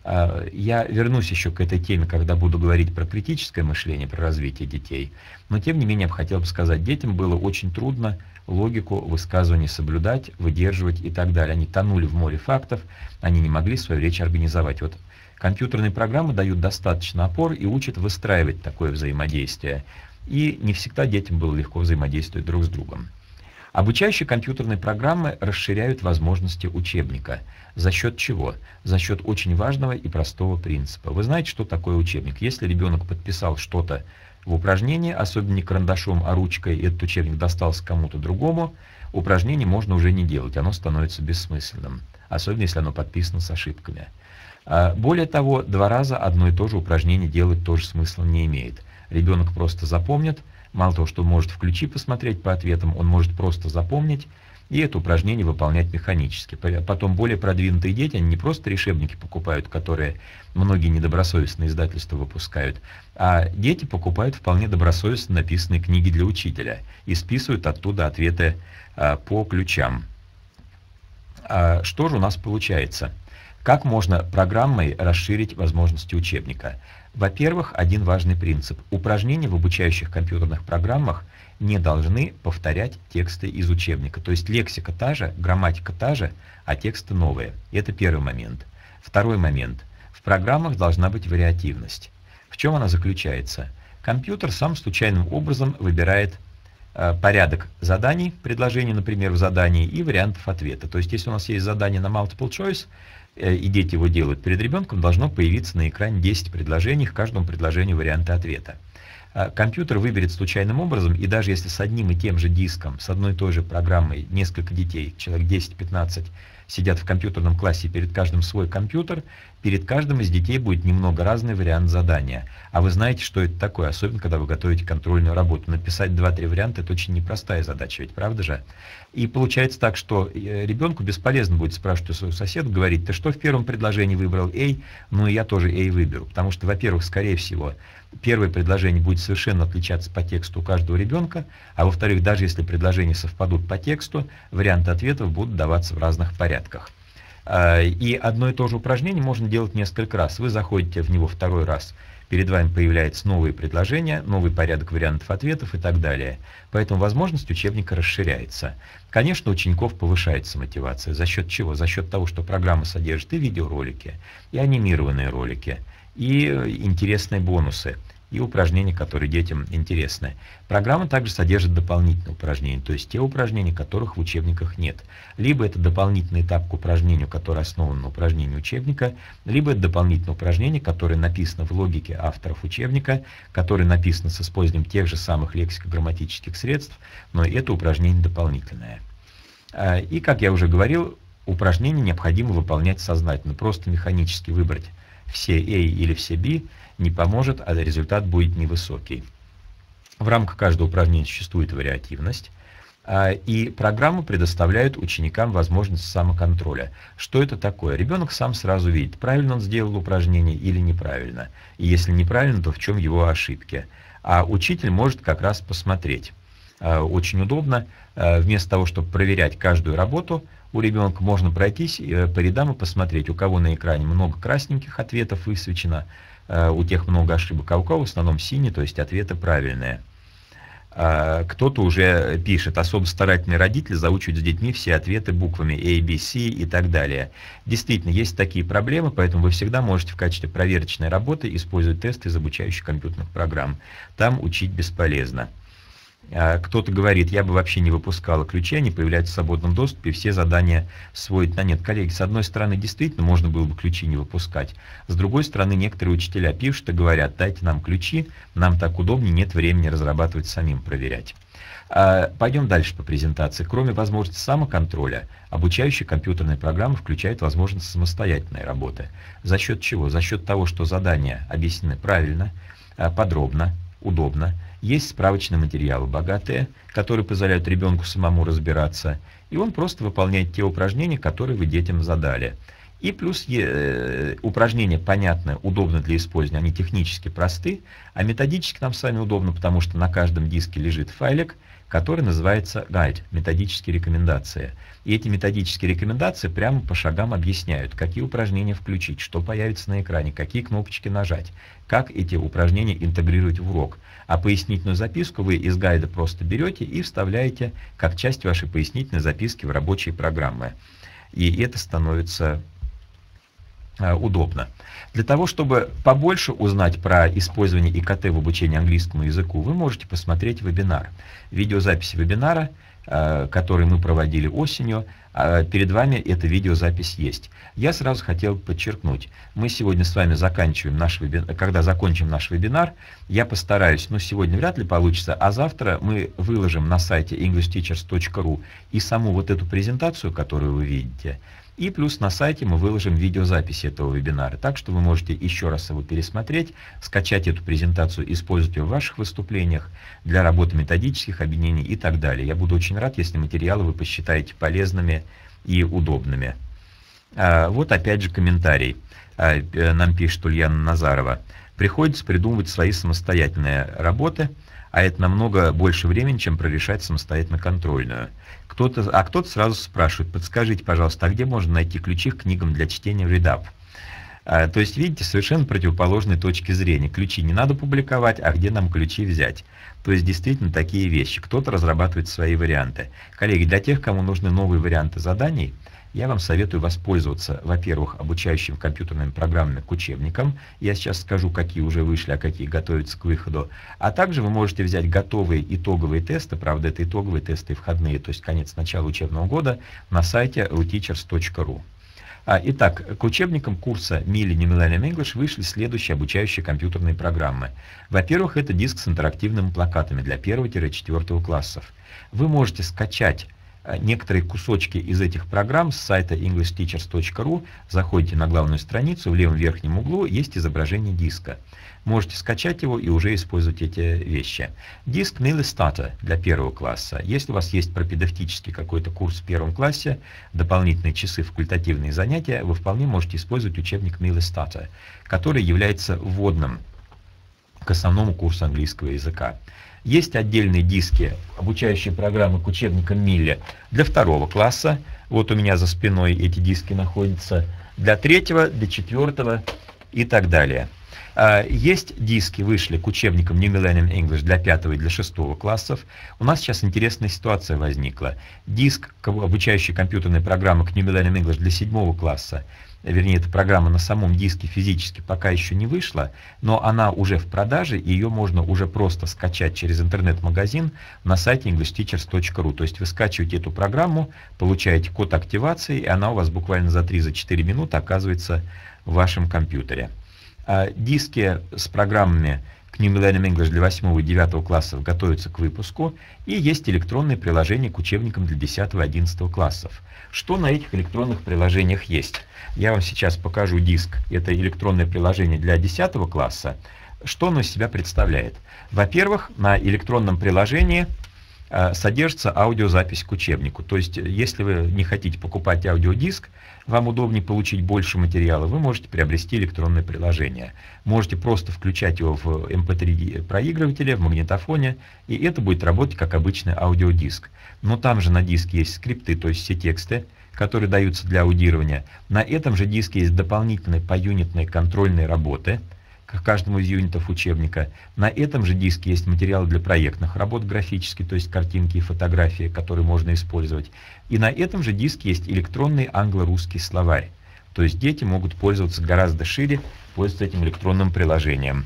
Speaker 1: Я вернусь еще к этой теме, когда буду говорить про критическое мышление, про развитие детей. Но тем не менее, я хотел бы сказать, детям было очень трудно логику высказываний соблюдать, выдерживать и так далее. Они тонули в море фактов, они не могли свою речь организовать. Вот компьютерные программы дают достаточно опор и учат выстраивать такое взаимодействие. И не всегда детям было легко взаимодействовать друг с другом. Обучающие компьютерные программы расширяют возможности учебника. За счет чего? За счет очень важного и простого принципа. Вы знаете, что такое учебник? Если ребенок подписал что-то в упражнении, особенно не карандашом, а ручкой, и этот учебник достался кому-то другому, упражнение можно уже не делать, оно становится бессмысленным, особенно если оно подписано с ошибками. Более того, 2 раза одно и то же упражнение делать тоже смысла не имеет. Ребенок просто запомнит, мало того, что он может в ключи посмотреть по ответам, он может просто запомнить и это упражнение выполнять механически. Потом более продвинутые дети, они не просто решебники покупают, которые многие недобросовестные издательства выпускают, а дети покупают вполне добросовестно написанные книги для учителя и списывают оттуда ответы по ключам. Что же у нас получается? Как можно программой расширить возможности учебника? Во-первых, один важный принцип. Упражнения в обучающих компьютерных программах не должны повторять тексты из учебника. То есть лексика та же, грамматика та же, а тексты новые. Это первый момент. Второй момент. В программах должна быть вариативность. В чем она заключается? Компьютер сам случайным образом выбирает порядок заданий, предложений, например, в задании, и вариантов ответа. То есть если у нас есть задание на multiple choice, и дети его делают, перед ребенком должно появиться на экране 10 предложений, к каждому предложению варианты ответа. Компьютер выберет случайным образом, и даже если с одним и тем же диском, с одной и той же программой несколько детей, человек 10-15, сидят в компьютерном классе, перед каждым свой компьютер, перед каждым из детей будет немного разный вариант задания. А вы знаете, что это такое, особенно когда вы готовите контрольную работу. Написать 2-3 варианта – это очень непростая задача, ведь правда же? И получается так, что ребенку бесполезно будет спрашивать у своего соседа, говорить: ты что в первом предложении выбрал A, ну и я тоже A выберу. Потому что, во-первых, скорее всего, первое предложение будет совершенно отличаться по тексту у каждого ребенка, а во-вторых, даже если предложения совпадут по тексту, варианты ответов будут даваться в разных порядках. И одно и то же упражнение можно делать несколько раз. Вы заходите в него второй раз, перед вами появляются новые предложения, новый порядок вариантов ответов и так далее. Поэтому возможность учебника расширяется. Конечно, у учеников повышается мотивация. За счет чего? За счет того, что программа содержит и видеоролики, и анимированные ролики, и интересные бонусы, и упражнения, которые детям интересны. Программа также содержит дополнительные упражнения, то есть те упражнения, которых в учебниках нет. Либо это дополнительный этап к упражнению, который основан на упражнении учебника, либо это дополнительное упражнение, которое написано в логике авторов учебника, которое написано с использованием тех же самых лексико-грамматических средств, но это упражнение дополнительное. И, как я уже говорил, упражнения необходимо выполнять сознательно. Просто механически выбрать все A или все B не поможет, а результат будет невысокий. В рамках каждого упражнения существует вариативность, и программы предоставляют ученикам возможность самоконтроля. Что это такое? Ребенок сам сразу видит, правильно он сделал упражнение или неправильно. И если неправильно, то в чем его ошибки. А учитель может как раз посмотреть. Очень удобно, вместо того, чтобы проверять каждую работу, у ребенка можно пройтись по рядам и посмотреть, у кого на экране много красненьких ответов высвечено, у тех много ошибок, а у кого в основном синие, то есть ответы правильные. Кто-то уже пишет: особо старательные родители заучивают с детьми все ответы буквами A, B, C и так далее. Действительно, есть такие проблемы, поэтому вы всегда можете в качестве проверочной работы использовать тесты из обучающих компьютерных программ. Там учить бесполезно. Кто-то говорит: я бы вообще не выпускала ключи, они появляются в свободном доступе, все задания сводят на нет. Коллеги, с одной стороны, действительно, можно было бы ключи не выпускать. С другой стороны, некоторые учителя пишут и говорят: дайте нам ключи, нам так удобнее, нет времени разрабатывать самим, проверять. Пойдем дальше по презентации. Кроме возможности самоконтроля, обучающие компьютерные программы включают возможность самостоятельной работы. За счет чего? За счет того, что задания объяснены правильно, подробно, удобно. Есть справочные материалы богатые, которые позволяют ребенку самому разбираться, и он просто выполняет те упражнения, которые вы детям задали. И плюс упражнения понятны, удобны для использования, они технически просты, а методически нам с вами удобно, потому что на каждом диске лежит файлик, который называется Guide, методические рекомендации. И эти методические рекомендации прямо по шагам объясняют, какие упражнения включить, что появится на экране, какие кнопочки нажать, как эти упражнения интегрировать в урок. А пояснительную записку вы из гайда просто берете и вставляете как часть вашей пояснительной записки в рабочие программы. И это становится удобно. Для того, чтобы побольше узнать про использование ИКТ в обучении английскому языку, вы можете посмотреть вебинар. Видеозапись вебинара, который мы проводили осенью, перед вами эта видеозапись есть. Я сразу хотел подчеркнуть, мы сегодня с вами заканчиваем наш вебинар, когда закончим наш вебинар, я постараюсь, сегодня вряд ли получится, а завтра мы выложим на сайте englishteachers.ru и саму вот эту презентацию, которую вы видите, и плюс на сайте мы выложим видеозапись этого вебинара, так что вы можете еще раз его пересмотреть, скачать эту презентацию, использовать ее в ваших выступлениях для работы методических объединений и так далее. Я буду очень рад, если материалы вы посчитаете полезными и удобными. Вот опять же комментарий. Нам пишет Ульяна Назарова. Приходится придумывать свои самостоятельные работы, а это намного больше времени, чем прорешать самостоятельно контрольную. Кто-то сразу спрашивает, подскажите, пожалуйста, а где можно найти ключи к книгам для чтения в Readup? То есть, видите, совершенно противоположные точки зрения. Ключи не надо публиковать, а где нам ключи взять? То есть, действительно, такие вещи. Кто-то разрабатывает свои варианты. Коллеги, для тех, кому нужны новые варианты заданий, я вам советую воспользоваться, во-первых, обучающими компьютерными программами к учебникам. Я сейчас скажу, какие уже вышли, а какие готовятся к выходу. А также вы можете взять готовые итоговые тесты, правда, это итоговые тесты входные, то есть конец начала учебного года, на сайте ruteachers.ru. Итак, к учебникам курса Millennium English вышли следующие обучающие компьютерные программы. Во-первых, это диск с интерактивными плакатами для 1-4 классов. Вы можете скачать некоторые кусочки из этих программ с сайта englishteachers.ru, заходите на главную страницу, в левом верхнем углу есть изображение диска. Можете скачать его и уже использовать эти вещи. Диск Mille Starter для 1 класса. Если у вас есть пропедевтический какой-то курс в 1 классе, дополнительные часы, факультативные занятия, вы вполне можете использовать учебник Mille Starter, который является вводным к основному курсу английского языка. Есть отдельные диски, обучающие программы к учебникам Милле для 2 класса. Вот у меня за спиной эти диски находятся для 3, для 4 и так далее. Есть диски, вышли к учебникам New Millennium English для 5 и для 6 классов. У нас сейчас интересная ситуация возникла. Диск, обучающий компьютерные программы к New Millennium English для 7 класса, вернее, эта программа на самом диске физически пока еще не вышла, но она уже в продаже, и ее можно уже просто скачать через интернет-магазин на сайте englishteachers.ru. То есть вы скачиваете эту программу, получаете код активации, и она у вас буквально за 3-4 минуты оказывается в вашем компьютере. Диски с программами к New Millennium English для 8 и 9 классов готовятся к выпуску, и есть электронные приложения к учебникам для 10 и 11 классов. Что на этих электронных приложениях есть? Я вам сейчас покажу диск. Это электронное приложение для 10 класса. Что оно из себя представляет? Во-первых, на электронном приложении содержится аудиозапись к учебнику. То есть, если вы не хотите покупать аудиодиск, вам удобнее получить больше материала, вы можете приобрести электронное приложение. Можете просто включать его в MP3 проигрывателе, в магнитофоне, и это будет работать как обычный аудиодиск. Но там же на диске есть скрипты, то есть все тексты, которые даются для аудирования. На этом же диске есть дополнительные поюнитные контрольные работы к каждому из юнитов учебника. На этом же диске есть материалы для проектных работ графические, то есть картинки и фотографии, которые можно использовать. И на этом же диске есть электронный англо-русский словарь. То есть дети могут пользоваться гораздо шире, пользоваться этим электронным приложением.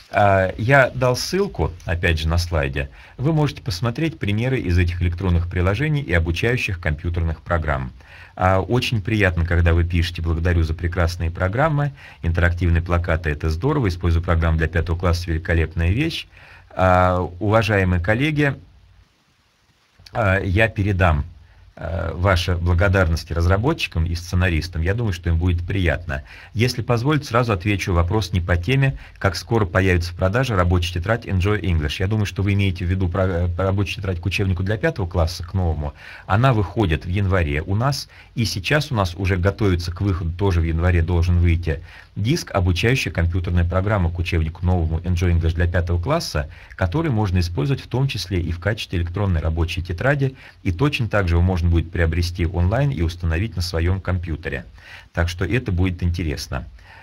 Speaker 1: Я дал ссылку, опять же, на слайде. Вы можете посмотреть примеры из этих электронных приложений и обучающих компьютерных программ. Очень приятно, когда вы пишете «Благодарю за прекрасные программы». Интерактивные плакаты – это здорово. Использую программу для 5 класса – великолепная вещь. Уважаемые коллеги, я передам ваша благодарность разработчикам и сценаристам. Я думаю, что им будет приятно. Если позволите, сразу отвечу вопрос не по теме, как скоро появится в продаже рабочая тетрадь Enjoy English. Я думаю, что вы имеете в виду рабочую тетрадь к учебнику для 5 класса, к новому. Она выходит в январе у нас, и сейчас у нас уже готовится к выходу, тоже в январе должен выйти диск, обучающая компьютерная программа к учебнику новому Enjoy English для 5 класса, который можно использовать в том числе и в качестве электронной рабочей тетради, и точно так же его можно будет приобрести онлайн и установить на своем компьютере. Так что это будет интересно.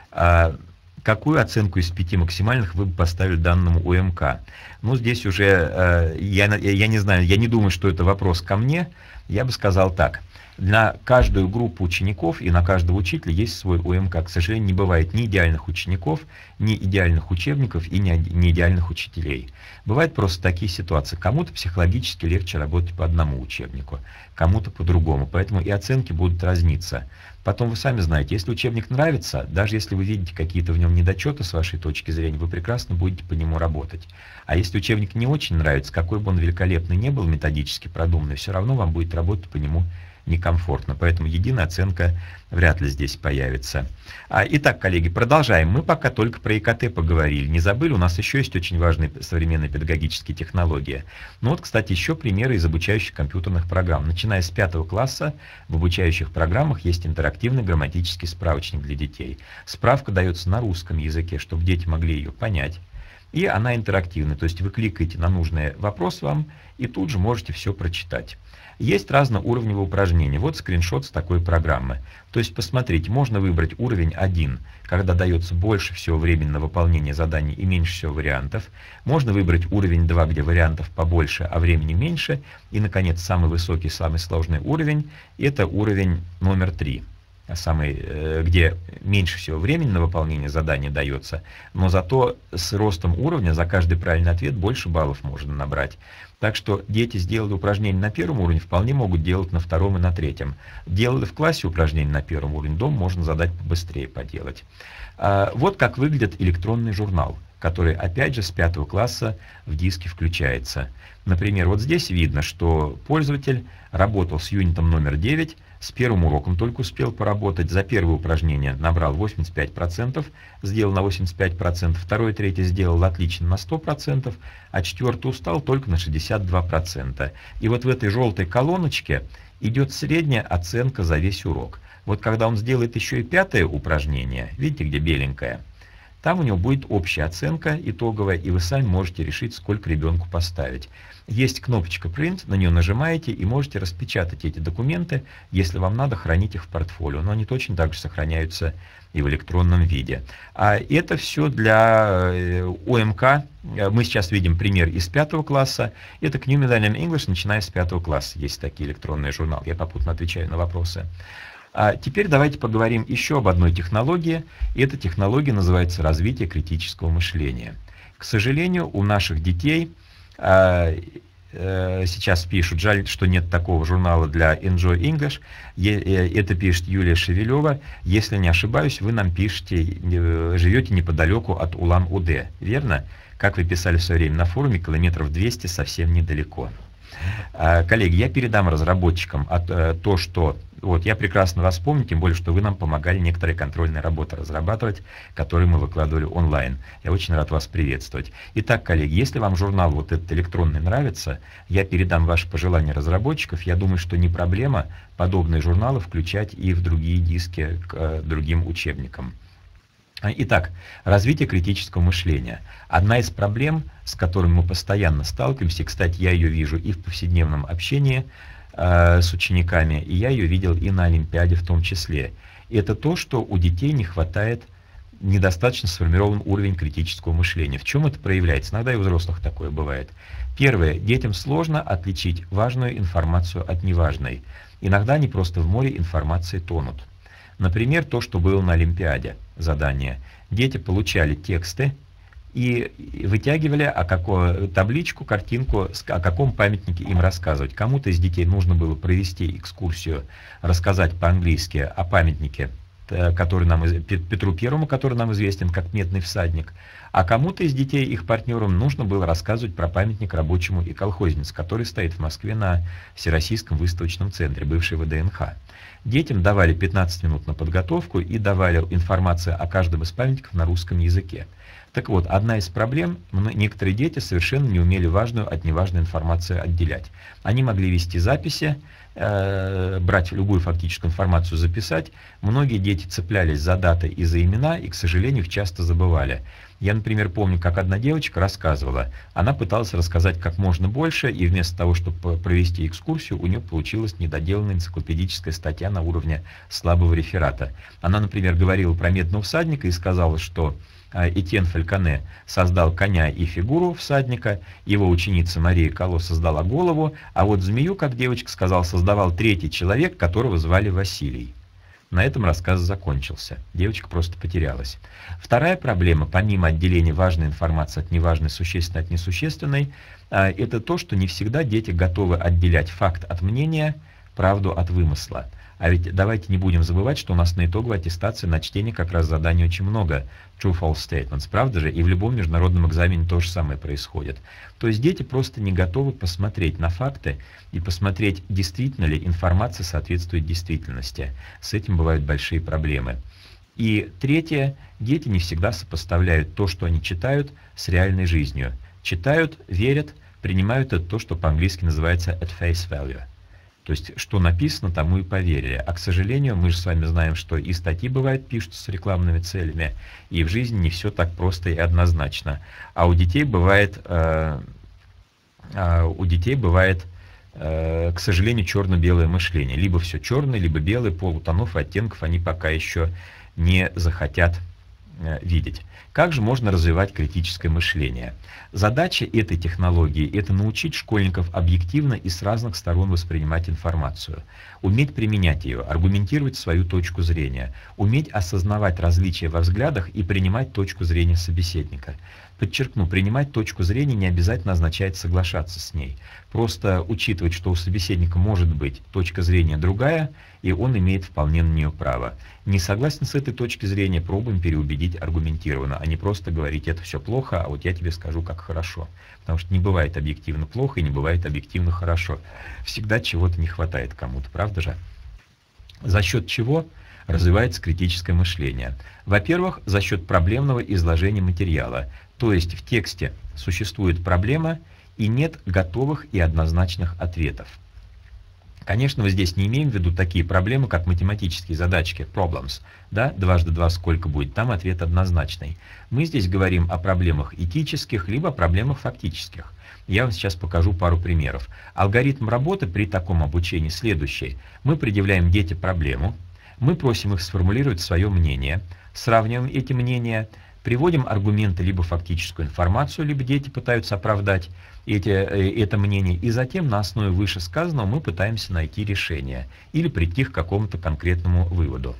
Speaker 1: Какую оценку из 5 максимальных вы бы поставили данному УМК? Ну, здесь уже, я не знаю, я не думаю, что это вопрос ко мне. Я бы сказал так. На каждую группу учеников и на каждого учителя есть свой УМК. К сожалению, не бывает ни идеальных учеников, ни идеальных учебников и ни идеальных учителей. Бывают просто такие ситуации. Кому-то психологически легче работать по одному учебнику, кому-то по другому. Поэтому и оценки будут разниться. Потом вы сами знаете, если учебник нравится, даже если вы видите какие-то в нем недочеты с вашей точки зрения, вы прекрасно будете по нему работать. А если учебник не очень нравится, какой бы он великолепный не был, методически продуманный, все равно вам будет работать по нему некомфортно, поэтому единая оценка вряд ли здесь появится. Итак, коллеги, продолжаем. Мы пока только про ИКТ поговорили. Не забыли, у нас еще есть очень важные современные педагогические технологии. Ну вот, кстати, еще примеры из обучающих компьютерных программ. Начиная с 5 класса в обучающих программах есть интерактивный грамматический справочник для детей. Справка дается на русском языке, чтобы дети могли ее понять. И она интерактивная, то есть вы кликаете на нужный вопрос вам и тут же можете все прочитать. Есть разноуровневые упражнения. Вот скриншот с такой программы. То есть, посмотрите, можно выбрать уровень 1, когда дается больше всего времени на выполнение заданий и меньше всего вариантов. Можно выбрать уровень 2, где вариантов побольше, а времени меньше. И, наконец, самый высокий, самый сложный уровень – это уровень номер 3. Где меньше всего времени на выполнение задания дается, но зато с ростом уровня за каждый правильный ответ больше баллов можно набрать. Так что дети сделали упражнение на первом уровне, вполне могут делать на втором и на третьем. Делали в классе упражнение на первом уровне, дома можно задать побыстрее поделать. Вот как выглядит электронный журнал, который опять же с 5 класса в диске включается. Например, вот здесь видно, что пользователь работал с юнитом номер 9, с первым уроком только успел поработать, за первое упражнение набрал 85%, сделал на 85%, второе и третье сделал отлично на 100%, а четвертый устал только на 62%. И вот в этой желтой колоночке идет средняя оценка за весь урок. Вот когда он сделает еще и 5-е упражнение, видите, где беленькое, там у него будет общая оценка итоговая, и вы сами можете решить, сколько ребенку поставить. Есть кнопочка Print, на нее нажимаете и можете распечатать эти документы, если вам надо хранить их в портфолио. Но они точно так же сохраняются и в электронном виде. А это все для ОМК. Мы сейчас видим пример из 5 класса. Это к New Millennium English, начиная с 5 класса. Есть такие электронные журналы. Я попутно отвечаю на вопросы. А теперь давайте поговорим еще об одной технологии. Эта технология называется развитие критического мышления. К сожалению, у наших детей сейчас пишут, жаль, что нет такого журнала для Enjoy English. Это пишет Юлия Шевелева. Если не ошибаюсь, вы нам пишете, живете неподалеку от Улан-Удэ, верно? Как вы писали в свое время на форуме, километров 200 совсем недалеко. Коллеги, я передам разработчикам то, что... Вот, я прекрасно вас помню, тем более, что вы нам помогали некоторые контрольные работы разрабатывать, которые мы выкладывали онлайн. Я очень рад вас приветствовать. Итак, коллеги, если вам журнал вот этот электронный нравится, я передам ваши пожелания разработчиков. Я думаю, что не проблема подобные журналы включать и в другие диски к другим учебникам. Итак, развитие критического мышления. Одна из проблем, с которыми мы постоянно сталкиваемся, кстати, я ее вижу и в повседневном общении с учениками, и я ее видел и на Олимпиаде в том числе. Это то, что у детей не хватает, недостаточно сформирован уровень критического мышления. В чем это проявляется? Иногда и у взрослых такое бывает. Первое. Детям сложно отличить важную информацию от неважной. Иногда они просто в море информации тонут. Например, то, что было на Олимпиаде, задание. Дети получали тексты и вытягивали табличку, картинку, о каком памятнике им рассказывать. Кому-то из детей нужно было провести экскурсию, рассказать по-английски о памятнике который Петру Первому, который нам известен как Медный всадник, а кому-то из детей, их партнерам, нужно было рассказывать про памятник рабочему и колхознице, который стоит в Москве на Всероссийском выставочном центре, бывшей ВДНХ. Детям давали 15 минут на подготовку и давали информацию о каждом из памятников на русском языке. Так вот, одна из проблем, некоторые дети совершенно не умели важную от неважной информации отделять. Они могли вести записи, брать любую фактическую информацию, записать. Многие дети цеплялись за даты и за имена, и, к сожалению, их часто забывали. Я, например, помню, как одна девочка рассказывала. Она пыталась рассказать как можно больше, и вместо того, чтобы провести экскурсию, у нее получилась недоделанная энциклопедическая статья на уровне слабого реферата. Она, например, говорила про Медного всадника и сказала, что Этьен Фальконе создал коня и фигуру всадника, его ученица Мария Кало создала голову, а вот змею, как девочка сказала, создавал третий человек, которого звали Василий. На этом рассказ закончился. Девочка просто потерялась. Вторая проблема, помимо отделения важной информации от неважной, существенной от несущественной, это то, что не всегда дети готовы отделять факт от мнения, правду от вымысла. А ведь давайте не будем забывать, что у нас на итоговой аттестации на чтение как раз заданий очень много. True-false statements, правда же? И в любом международном экзамене то же самое происходит. То есть дети просто не готовы посмотреть на факты и посмотреть, действительно ли информация соответствует действительности. С этим бывают большие проблемы. И третье, дети не всегда сопоставляют то, что они читают, с реальной жизнью. Читают, верят, принимают это то, что по-английски называется at face value. То есть, что написано, тому и поверили. А, к сожалению, мы же с вами знаем, что и статьи, бывают, пишутся с рекламными целями, и в жизни не все так просто и однозначно. А у детей бывает, к сожалению, черно-белое мышление. Либо все черное, либо белое, полутонов и оттенков они пока еще не захотят видеть. Как же можно развивать критическое мышление? Задача этой технологии – это научить школьников объективно и с разных сторон воспринимать информацию, уметь применять ее, аргументировать свою точку зрения, уметь осознавать различия во взглядах и принимать точку зрения собеседника. Подчеркну, принимать точку зрения не обязательно означает соглашаться с ней. Просто учитывать, что у собеседника может быть точка зрения другая, и он имеет вполне на нее право. Не согласен с этой точки зрения, пробуем переубедить аргументированно, а не просто говорить «это все плохо, а вот я тебе скажу, как хорошо». Потому что не бывает объективно плохо и не бывает объективно хорошо. Всегда чего-то не хватает кому-то, правда же? За счет чего развивается критическое мышление? Во-первых, за счет проблемного изложения материала. То есть в тексте существует проблема и нет готовых и однозначных ответов. Конечно, мы здесь не имеем в виду такие проблемы, как математические задачки, problems, да, 2 × 2 сколько будет, там ответ однозначный. Мы здесь говорим о проблемах этических, либо о проблемах фактических. Я вам сейчас покажу пару примеров. Алгоритм работы при таком обучении следующий. Мы предъявляем детям проблему, мы просим их сформулировать свое мнение, сравниваем эти мнения, приводим аргументы, либо фактическую информацию, либо дети пытаются оправдать это мнение, и затем на основе вышесказанного мы пытаемся найти решение или прийти к какому-то конкретному выводу.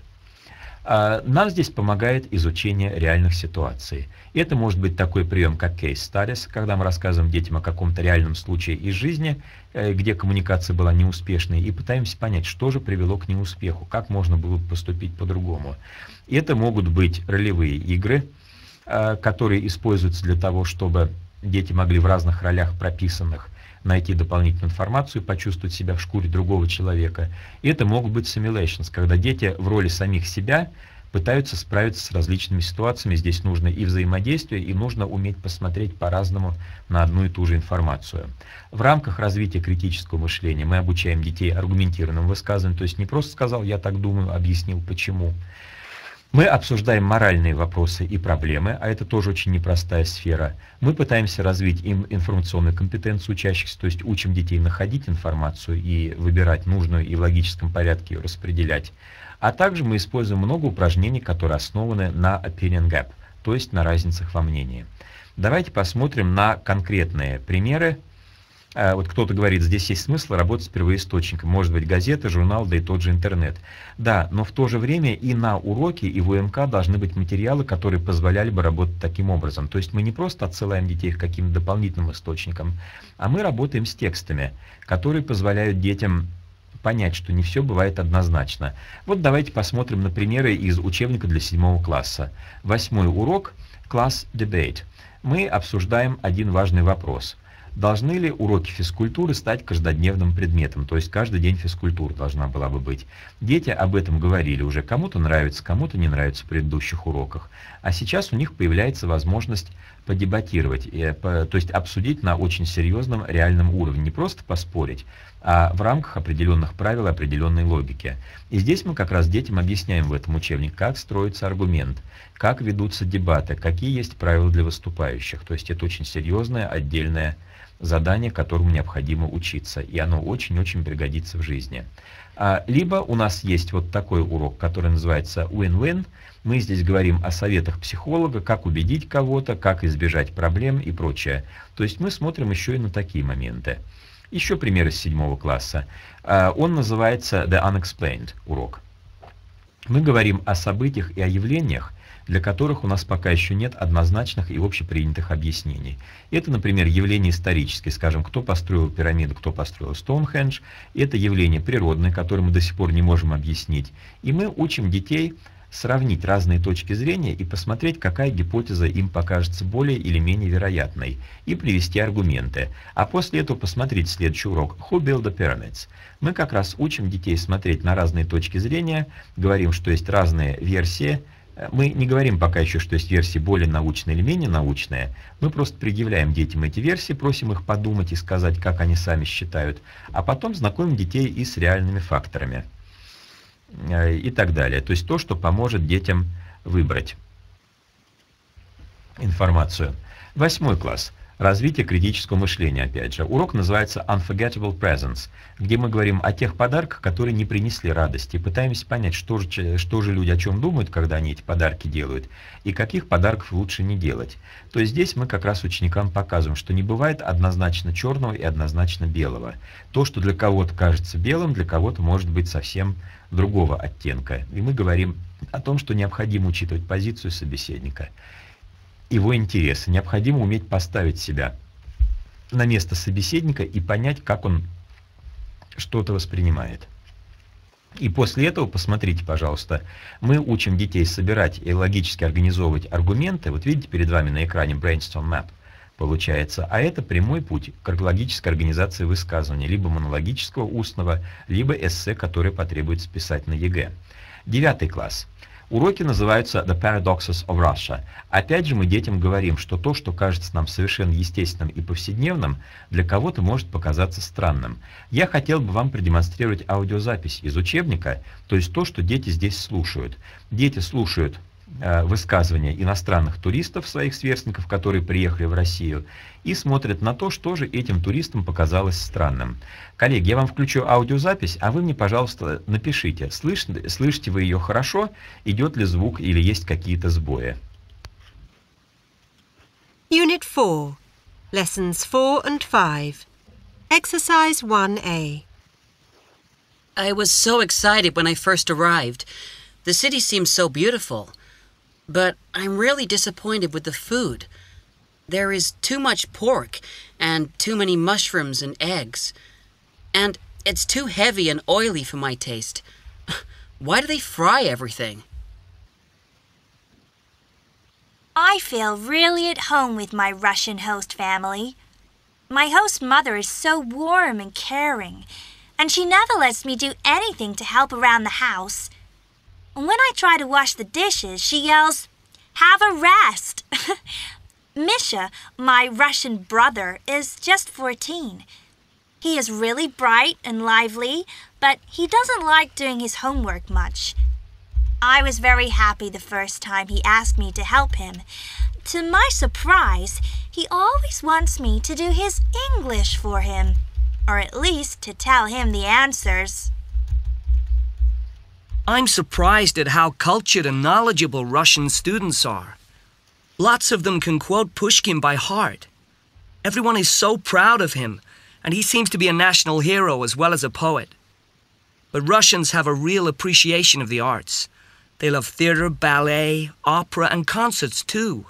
Speaker 1: Нам здесь помогает изучение реальных ситуаций. Это может быть такой прием, как case studies, когда мы рассказываем детям о каком-то реальном случае из жизни, где коммуникация была неуспешной, и пытаемся понять, что же привело к неуспеху, как можно было поступить по-другому. Это могут быть ролевые игры, которые используются для того, чтобы дети могли в разных ролях прописанных найти дополнительную информацию, почувствовать себя в шкуре другого человека. И это могут быть simulations, когда дети в роли самих себя пытаются справиться с различными ситуациями. Здесь нужно и взаимодействие, и нужно уметь посмотреть по-разному на одну и ту же информацию. В рамках развития критического мышления мы обучаем детей аргументированному высказыванию, то есть не просто сказал «я так думаю», объяснил почему. Мы обсуждаем моральные вопросы и проблемы, а это тоже очень непростая сфера. Мы пытаемся развить им информационную компетенцию учащихся, то есть учим детей находить информацию и выбирать нужную и в логическом порядке ее распределять. А также мы используем много упражнений, которые основаны на opinion gap, то есть на разницах во мнении. Давайте посмотрим на конкретные примеры. Вот кто-то говорит, здесь есть смысл работать с первоисточником, может быть газета, журнал, да и тот же интернет. Да, но в то же время и на уроке, и в УМК должны быть материалы, которые позволяли бы работать таким образом. То есть мы не просто отсылаем детей к каким-то дополнительным источникам, а мы работаем с текстами, которые позволяют детям понять, что не все бывает однозначно. Вот давайте посмотрим на примеры из учебника для 7 класса. 8-й урок «Class Debate». Мы обсуждаем один важный вопрос. Должны ли уроки физкультуры стать каждодневным предметом, то есть каждый день физкультура должна была бы быть. Дети об этом говорили уже, кому-то нравится, кому-то не нравится в предыдущих уроках. А сейчас у них появляется возможность подебатировать, то есть обсудить на очень серьезном реальном уровне, не просто поспорить, а в рамках определенных правил и определенной логики. И здесь мы как раз детям объясняем в этом учебнике, как строится аргумент, как ведутся дебаты, какие есть правила для выступающих. То есть это очень серьезное отдельное задание, которому необходимо учиться, и оно очень-очень пригодится в жизни. Либо у нас есть вот такой урок, который называется Win-Win. Мы здесь говорим о советах психолога, как убедить кого-то, как избежать проблем и прочее. То есть мы смотрим еще и на такие моменты. Еще пример из 7 класса. Он называется The Unexplained урок. Мы говорим о событиях и о явлениях, для которых у нас пока еще нет однозначных и общепринятых объяснений. Это, например, явления исторические, скажем, кто построил пирамиду, кто построил Стоунхендж. Это явления природные, которые мы до сих пор не можем объяснить. И мы учим детей сравнить разные точки зрения и посмотреть, какая гипотеза им покажется более или менее вероятной, и привести аргументы. А после этого посмотреть следующий урок «Who built the pyramids?». Мы как раз учим детей смотреть на разные точки зрения, говорим, что есть разные версии. Мы не говорим пока еще, что есть версии более научные или менее научные. Мы просто предъявляем детям эти версии, просим их подумать и сказать, как они сами считают, а потом знакомим детей и с реальными факторами и так далее. То есть то, что поможет детям выбрать информацию. 8 класс. Развитие критического мышления, опять же. Урок называется Unforgettable Presents, где мы говорим о тех подарках, которые не принесли радости, и пытаемся понять, что же люди о чем думают, когда они эти подарки делают, и каких подарков лучше не делать. То есть здесь мы как раз ученикам показываем, что не бывает однозначно черного и однозначно белого. То, что для кого-то кажется белым, для кого-то может быть совсем другого оттенка. И мы говорим о том, что необходимо учитывать позицию собеседника, его интересы. Необходимо уметь поставить себя на место собеседника и понять, как он что-то воспринимает. И после этого, посмотрите, пожалуйста, мы учим детей собирать и логически организовывать аргументы. Вот видите, перед вами на экране brainstorm map получается. А это прямой путь к логической организации высказывания, либо монологического устного, либо эссе, которое потребуется писать на ЕГЭ. 9 класс. Уроки называются The Paradoxes of Russia. Опять же мы детям говорим, что то, что кажется нам совершенно естественным и повседневным, для кого-то может показаться странным. Я хотел бы вам продемонстрировать аудиозапись из учебника, то есть то, что дети здесь слушают. Дети слушают высказывания иностранных туристов, своих сверстников, которые приехали в Россию, и смотрят на то, что же этим туристам показалось странным. Коллеги, я вам включу аудиозапись, а вы мне, пожалуйста, напишите, слышите вы ее хорошо, идет ли звук или есть какие-то сбои.
Speaker 2: Unit 4, Lessons 4 and 5. Exercise 1A.
Speaker 3: I was so excited when I first arrived. The city seems so beautiful. But I'm really disappointed with the food. There is too much pork and too many mushrooms and eggs. And it's too heavy and oily for my taste. Why do they fry everything?
Speaker 4: I feel really at home with my Russian host family. My host mother is so warm and caring, and she never lets me do anything to help around the house. When I try to wash the dishes, she yells, "Have a rest!" Misha, my Russian brother, is just 14. He is really bright and lively, but he doesn't like doing his homework much. I was very happy the first time he asked me to help him. To my surprise, he always wants me to do his English for him, or at least to tell him the answers.
Speaker 5: I'm surprised at how cultured and knowledgeable Russian students are. Lots of them can quote Pushkin by heart. Everyone is so proud of him, and he seems to be a national hero as well as a poet. But Russians have a real appreciation of the arts. They love theater, ballet, opera, and concerts too.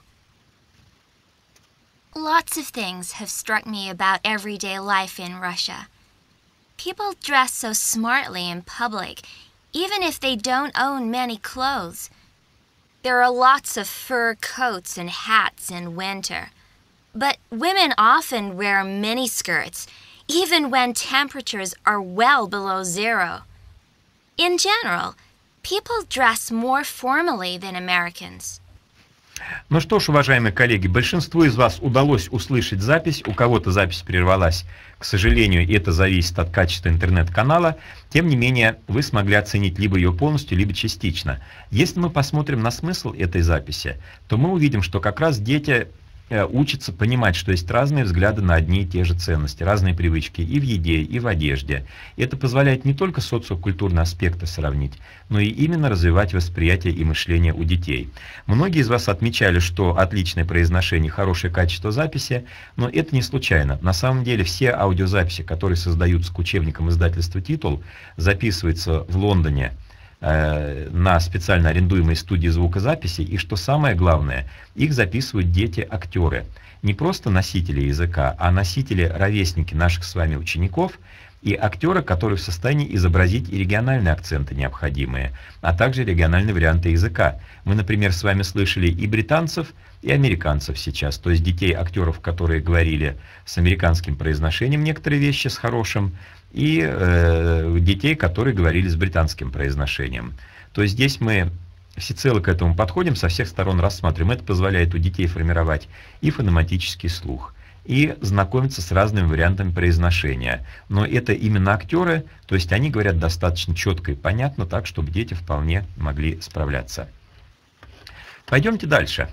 Speaker 6: Lots of things have struck me about everyday life in Russia. People dress so smartly in public, even if they don't own many clothes. There are lots of fur coats and hats in winter. But women often wear miniskirts, even when temperatures are well below zero. In general, people dress more formally than Americans.
Speaker 1: Ну что ж, уважаемые коллеги, большинству из вас удалось услышать запись, у кого-то запись прервалась, к сожалению, это зависит от качества интернет-канала, тем не менее вы смогли оценить либо ее полностью, либо частично. Если мы посмотрим на смысл этой записи, то мы увидим, что как раз дети учатся понимать, что есть разные взгляды на одни и те же ценности, разные привычки и в еде, и в одежде. И это позволяет не только социокультурные аспекты сравнить, но и именно развивать восприятие и мышление у детей. Многие из вас отмечали, что отличное произношение, хорошее качество записи, но это не случайно. На самом деле все аудиозаписи, которые создаются к учебникам издательства «Титул», записываются в Лондоне на специально арендуемой студии звукозаписи, и что самое главное, их записывают дети-актеры. Не просто носители языка, а носители, ровесники наших с вами учеников, и актеры, которые в состоянии изобразить и региональные акценты необходимые, а также региональные варианты языка. Мы, например, с вами слышали и британцев, и американцев сейчас, то есть детей актеров, которые говорили с американским произношением некоторые вещи, с хорошим, и детей, которые говорили с британским произношением. То есть здесь мы всецело к этому подходим, со всех сторон рассматриваем. Это позволяет у детей формировать и фонематический слух, и знакомиться с разными вариантами произношения. Но это именно актеры, то есть они говорят достаточно четко и понятно, так, чтобы дети вполне могли справляться. Пойдемте дальше.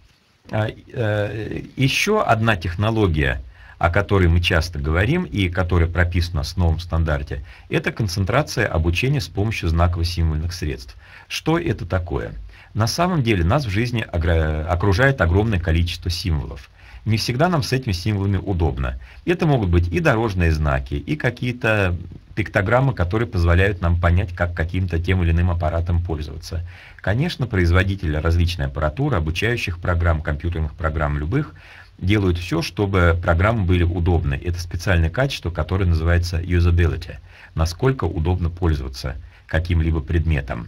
Speaker 1: Еще одна технология, о которой мы часто говорим и которая прописана в новом стандарте, это концентрация обучения с помощью знаково-символьных средств. Что это такое? На самом деле нас в жизни окружает огромное количество символов. Не всегда нам с этими символами удобно. Это могут быть и дорожные знаки, и какие-то пиктограммы, которые позволяют нам понять, как каким-то тем или иным аппаратом пользоваться. Конечно, производители различной аппаратуры, обучающих программ, компьютерных программ любых, делают все, чтобы программы были удобны. Это специальное качество, которое называется usability. Насколько удобно пользоваться каким-либо предметом.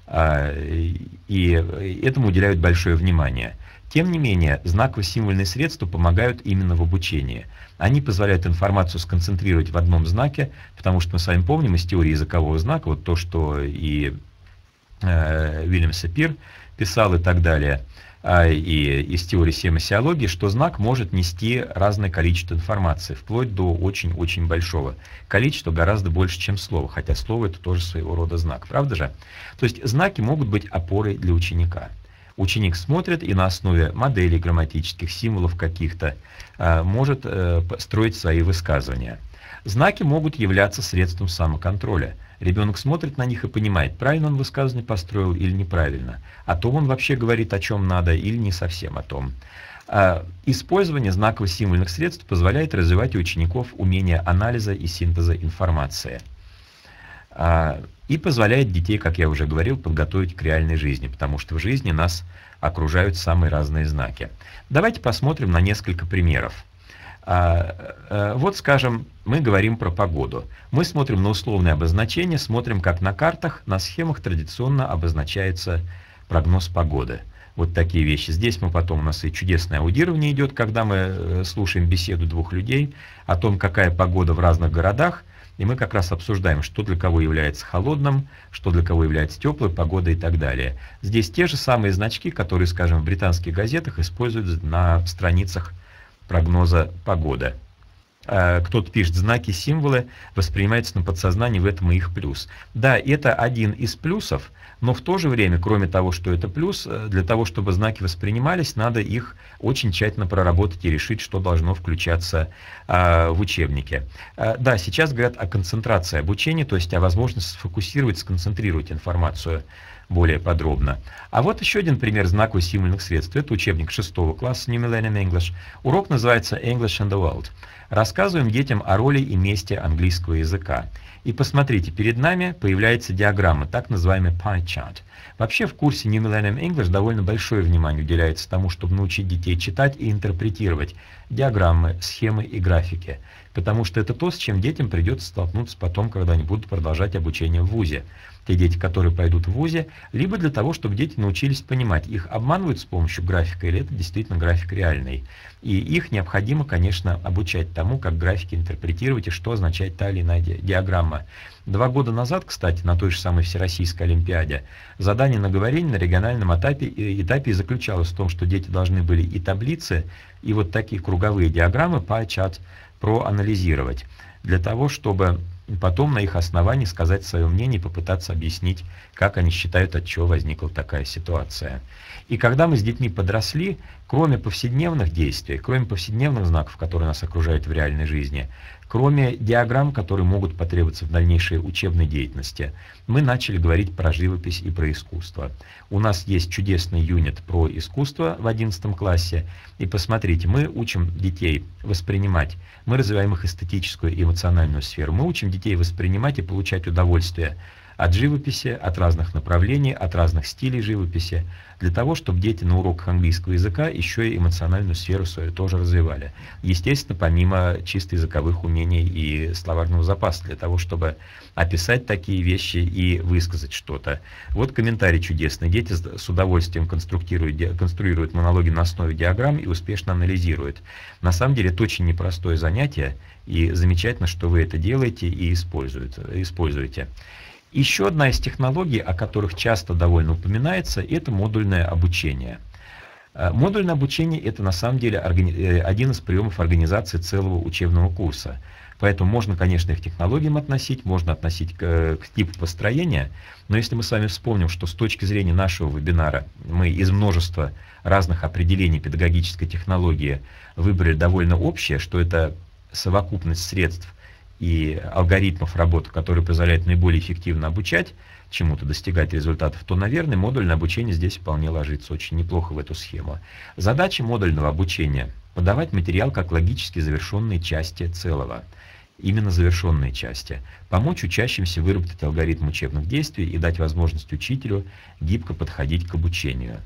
Speaker 1: И этому уделяют большое внимание. Тем не менее, знаково-символьные средства помогают именно в обучении. Они позволяют информацию сконцентрировать в одном знаке, потому что мы с вами помним из теории языкового знака, вот то, что и Уильям Сапир писал и так далее, и из теории семасиологии, что знак может нести разное количество информации, вплоть до очень-очень большого количества, гораздо больше, чем слово, хотя слово это тоже своего рода знак, правда же? То есть знаки могут быть опорой для ученика. Ученик смотрит и на основе моделей грамматических, символов каких-то может строить свои высказывания. Знаки могут являться средством самоконтроля. Ребенок смотрит на них и понимает, правильно он высказывание построил или неправильно, о том он вообще говорит, о чем надо, или не совсем о том. Использование знаково-символьных средств позволяет развивать у учеников умение анализа и синтеза информации. И позволяет детей, как я уже говорил, подготовить к реальной жизни, потому что в жизни нас окружают самые разные знаки. Давайте посмотрим на несколько примеров. Вот, скажем, мы говорим про погоду. Мы смотрим на условные обозначения, смотрим, как на картах, на схемах традиционно обозначается прогноз погоды. Вот такие вещи. Здесь у нас и чудесное аудирование идет, когда мы слушаем беседу двух людей о том, какая погода в разных городах, и мы как раз обсуждаем, что для кого является холодным, что для кого является теплой погодой и так далее. Здесь те же самые значки, которые, скажем, в британских газетах используют на страницах прогноза погоды. Кто-то пишет знаки, символы, воспринимаются на подсознании, в этом и их плюс. Да, это один из плюсов, но в то же время, кроме того, что это плюс, для того, чтобы знаки воспринимались, надо их очень тщательно проработать и решить, что должно включаться в учебнике. Да, сейчас говорят о концентрации обучения, то есть о возможности сфокусировать, сконцентрировать информацию более подробно. А вот еще один пример знаково-символьных средств. Это учебник 6 класса New Millennium English. Урок называется English and the World. Рассказываем детям о роли и месте английского языка. И посмотрите, перед нами появляется диаграмма, так называемый pie chart. Вообще в курсе New Millennium English довольно большое внимание уделяется тому, чтобы научить детей читать и интерпретировать диаграммы, схемы и графики. Потому что это то, с чем детям придется столкнуться потом, когда они будут продолжать обучение в ВУЗе. Те дети, которые пойдут в ВУЗе, либо для того, чтобы дети научились понимать, их обманывают с помощью графика или это действительно график реальный. И их необходимо, конечно, обучать тому, как графики интерпретировать и что означает та или иная диаграмма. 2 года назад, кстати, на той же самой Всероссийской Олимпиаде, задание на говорение на региональном этапе и заключалось в том, что дети должны были и таблицы, и вот такие круговые диаграммы pie chart проанализировать, для того, чтобы потом на их основании сказать свое мнение и попытаться объяснить, как они считают, от чего возникла такая ситуация. И когда мы с детьми подросли, кроме повседневных действий, кроме повседневных знаков, которые нас окружают в реальной жизни, кроме диаграмм, которые могут потребоваться в дальнейшей учебной деятельности, мы начали говорить про живопись и про искусство. У нас есть чудесный юнит про искусство в 11 классе. И посмотрите, мы учим детей воспринимать, мы развиваем их эстетическую и эмоциональную сферу, мы учим детей воспринимать и получать удовольствие от живописи, от разных направлений, от разных стилей живописи, для того, чтобы дети на уроках английского языка еще и эмоциональную сферу свою тоже развивали. Естественно, помимо чисто языковых умений и словарного запаса, для того, чтобы описать такие вещи и высказать что-то. Вот комментарий чудесный. Дети с удовольствием конструируют монологи на основе диаграмм и успешно анализируют. На самом деле это очень непростое занятие, и замечательно, что вы это делаете и используете. Еще одна из технологий, о которых часто довольно упоминается, это модульное обучение. Модульное обучение – это на самом деле один из приемов организации целого учебного курса. Поэтому можно, конечно, их к технологиям относить, можно относить к типу построения, но если мы с вами вспомним, что с точки зрения нашего вебинара мы из множества разных определений педагогической технологии выбрали довольно общее, что это совокупность средств и алгоритмов работы, которые позволяют наиболее эффективно обучать чему-то, достигать результатов, то, наверное, модульное обучение здесь вполне ложится очень неплохо в эту схему. Задача модульного обучения – подавать материал как логически завершенные части целого. Именно завершенные части. Помочь учащимся выработать алгоритм учебных действий и дать возможность учителю гибко подходить к обучению.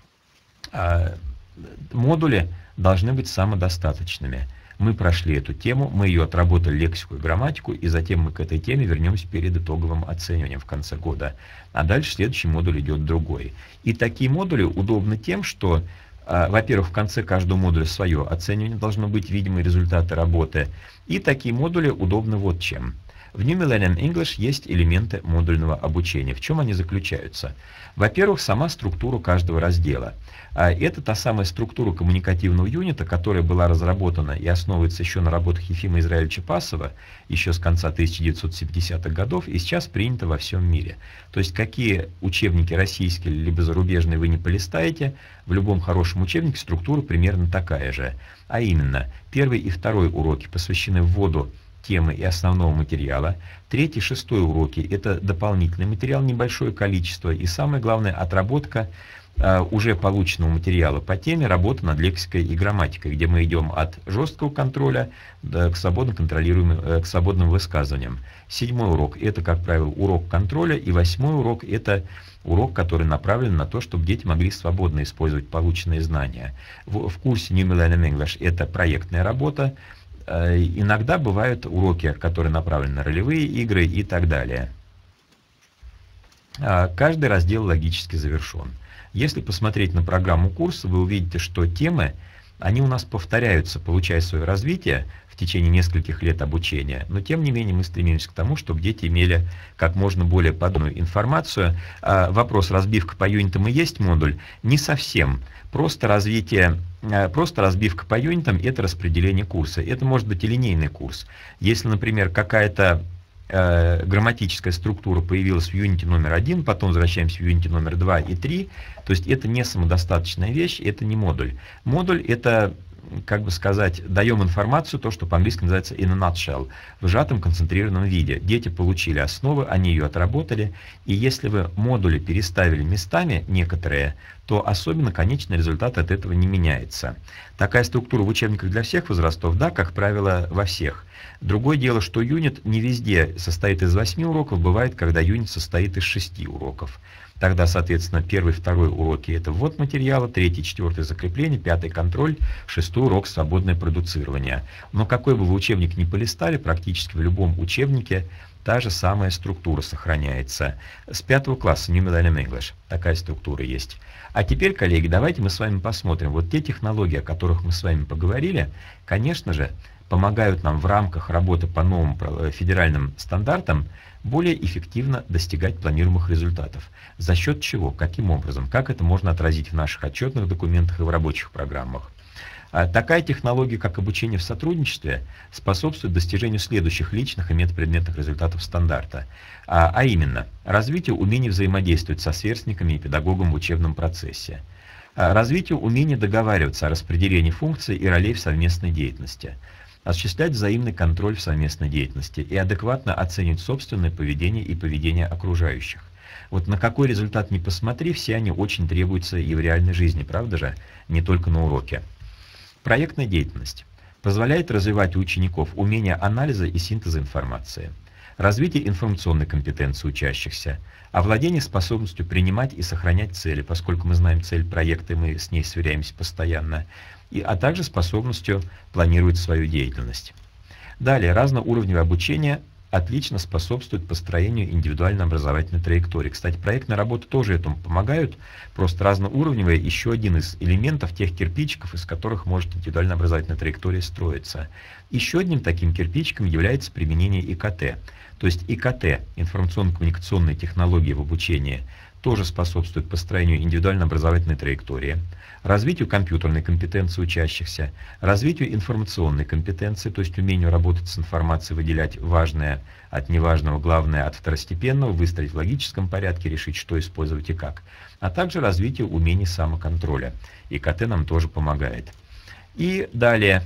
Speaker 1: Модули должны быть самодостаточными. Мы прошли эту тему, мы ее отработали лексику и грамматику, и затем мы к этой теме вернемся перед итоговым оцениванием в конце года. А дальше следующий модуль идет другой. И такие модули удобны тем, что, во-первых, в конце каждого модуля свое оценивание должно быть, видимые результаты работы. И такие модули удобны вот чем. В New Millennium English есть элементы модульного обучения. В чем они заключаются? Во-первых, сама структура каждого раздела. Это та самая структура коммуникативного юнита, которая была разработана и основывается еще на работах Ефима Израилевича Пасова еще с конца 1970-х годов и сейчас принята во всем мире. То есть какие учебники российские либо зарубежные вы не полистаете, в любом хорошем учебнике структура примерно такая же. А именно, 1 и 2 уроки посвящены вводу темы и основного материала. 3 и 6 уроки – это дополнительный материал, небольшое количество. И самое главное – отработка уже полученного материала по теме, работа над лексикой и грамматикой, где мы идем от жесткого контроля к свободным высказываниям. 7 урок – это, как правило, урок контроля, и 8 урок – это урок, который направлен на то, чтобы дети могли свободно использовать полученные знания. В курсе New Millennium English это проектная работа. Иногда бывают уроки, которые направлены на ролевые игры и так далее. Каждый раздел логически завершен. Если посмотреть на программу курса, вы увидите, что темы, они у нас повторяются, получая свое развитие в течение нескольких лет обучения, но тем не менее мы стремимся к тому, чтобы дети имели как можно более подробную информацию. Вопрос, разбивка по юнитам и есть модуль? Не совсем. Просто разбивка по юнитам – это распределение курса. Это может быть и линейный курс. Если, например, какая-то грамматическая структура появилась в юните номер 1, потом возвращаемся в юните номер 2 и 3, то есть это не самодостаточная вещь, это не модуль. Модуль – это, как бы сказать, даем информацию, то, что по-английски называется in a nutshell, в сжатом концентрированном виде. Дети получили основы, они ее отработали, и если вы модули переставили местами некоторые, то то особенно конечный результат от этого не меняется. Такая структура в учебниках для всех возрастов, да, как правило, во всех. Другое дело, что юнит не везде состоит из 8 уроков, бывает, когда юнит состоит из 6 уроков. Тогда, соответственно, 1 и 2 уроки – это ввод материала, 3, 4 – закрепление, 5 – контроль, 6 урок – свободное продуцирование. Но какой бы вы учебник ни полистали, практически в любом учебнике та же самая структура сохраняется. С 5 класса New Millennium English такая структура есть. А теперь, коллеги, давайте мы с вами посмотрим. Вот те технологии, о которых мы с вами поговорили, конечно же, помогают нам в рамках работы по новым федеральным стандартам более эффективно достигать планируемых результатов. За счет чего? Каким образом? Как это можно отразить в наших отчетных документах и в рабочих программах? Такая технология, как обучение в сотрудничестве, способствует достижению следующих личных и метапредметных результатов стандарта, а именно развитию умений взаимодействовать со сверстниками и педагогом в учебном процессе, развитию умения договариваться о распределении функций и ролей в совместной деятельности, осуществлять взаимный контроль в совместной деятельности и адекватно оценивать собственное поведение и поведение окружающих. Вот на какой результат ни посмотри, все они очень требуются и в реальной жизни, правда же, не только на уроке. Проектная деятельность позволяет развивать у учеников умение анализа и синтеза информации, развитие информационной компетенции учащихся, овладение способностью принимать и сохранять цели, поскольку мы знаем цель проекта и мы с ней сверяемся постоянно, а также способностью планировать свою деятельность. Далее, разноуровневое обучение отлично способствует построению индивидуальной образовательной траектории. Кстати, проектные работы тоже этому помогают, просто разноуровневые еще один из элементов тех кирпичиков, из которых может индивидуальная образовательная траектория строиться. Еще одним таким кирпичиком является применение ИКТ. То есть ИКТ, информационно-коммуникационные технологии в обучении, тоже способствует построению индивидуальной образовательной траектории, развитию компьютерной компетенции учащихся, развитию информационной компетенции, то есть умению работать с информацией, выделять важное от неважного, главное от второстепенного, выстроить в логическом порядке, решить, что использовать и как, а также развитию умений самоконтроля. ИКТ нам тоже помогает. И далее.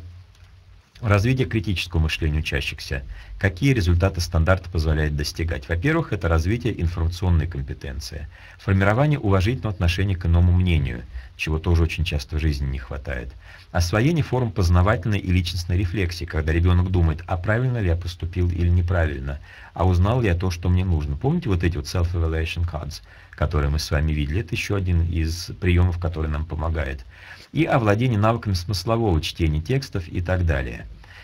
Speaker 1: Развитие критического мышления учащихся. Какие результаты стандарта позволяет достигать? Во-первых, это развитие информационной компетенции, формирование уважительного отношения к иному мнению, чего тоже очень часто в жизни не хватает, освоение форм познавательной и личностной рефлексии, когда ребенок думает, а правильно ли я поступил или неправильно, а узнал ли я то, что мне нужно. Помните вот эти вот self-evaluation cards, которые мы с вами видели? Это еще один из приемов, который нам помогает. И овладение навыками смыслового чтения текстов и так далее.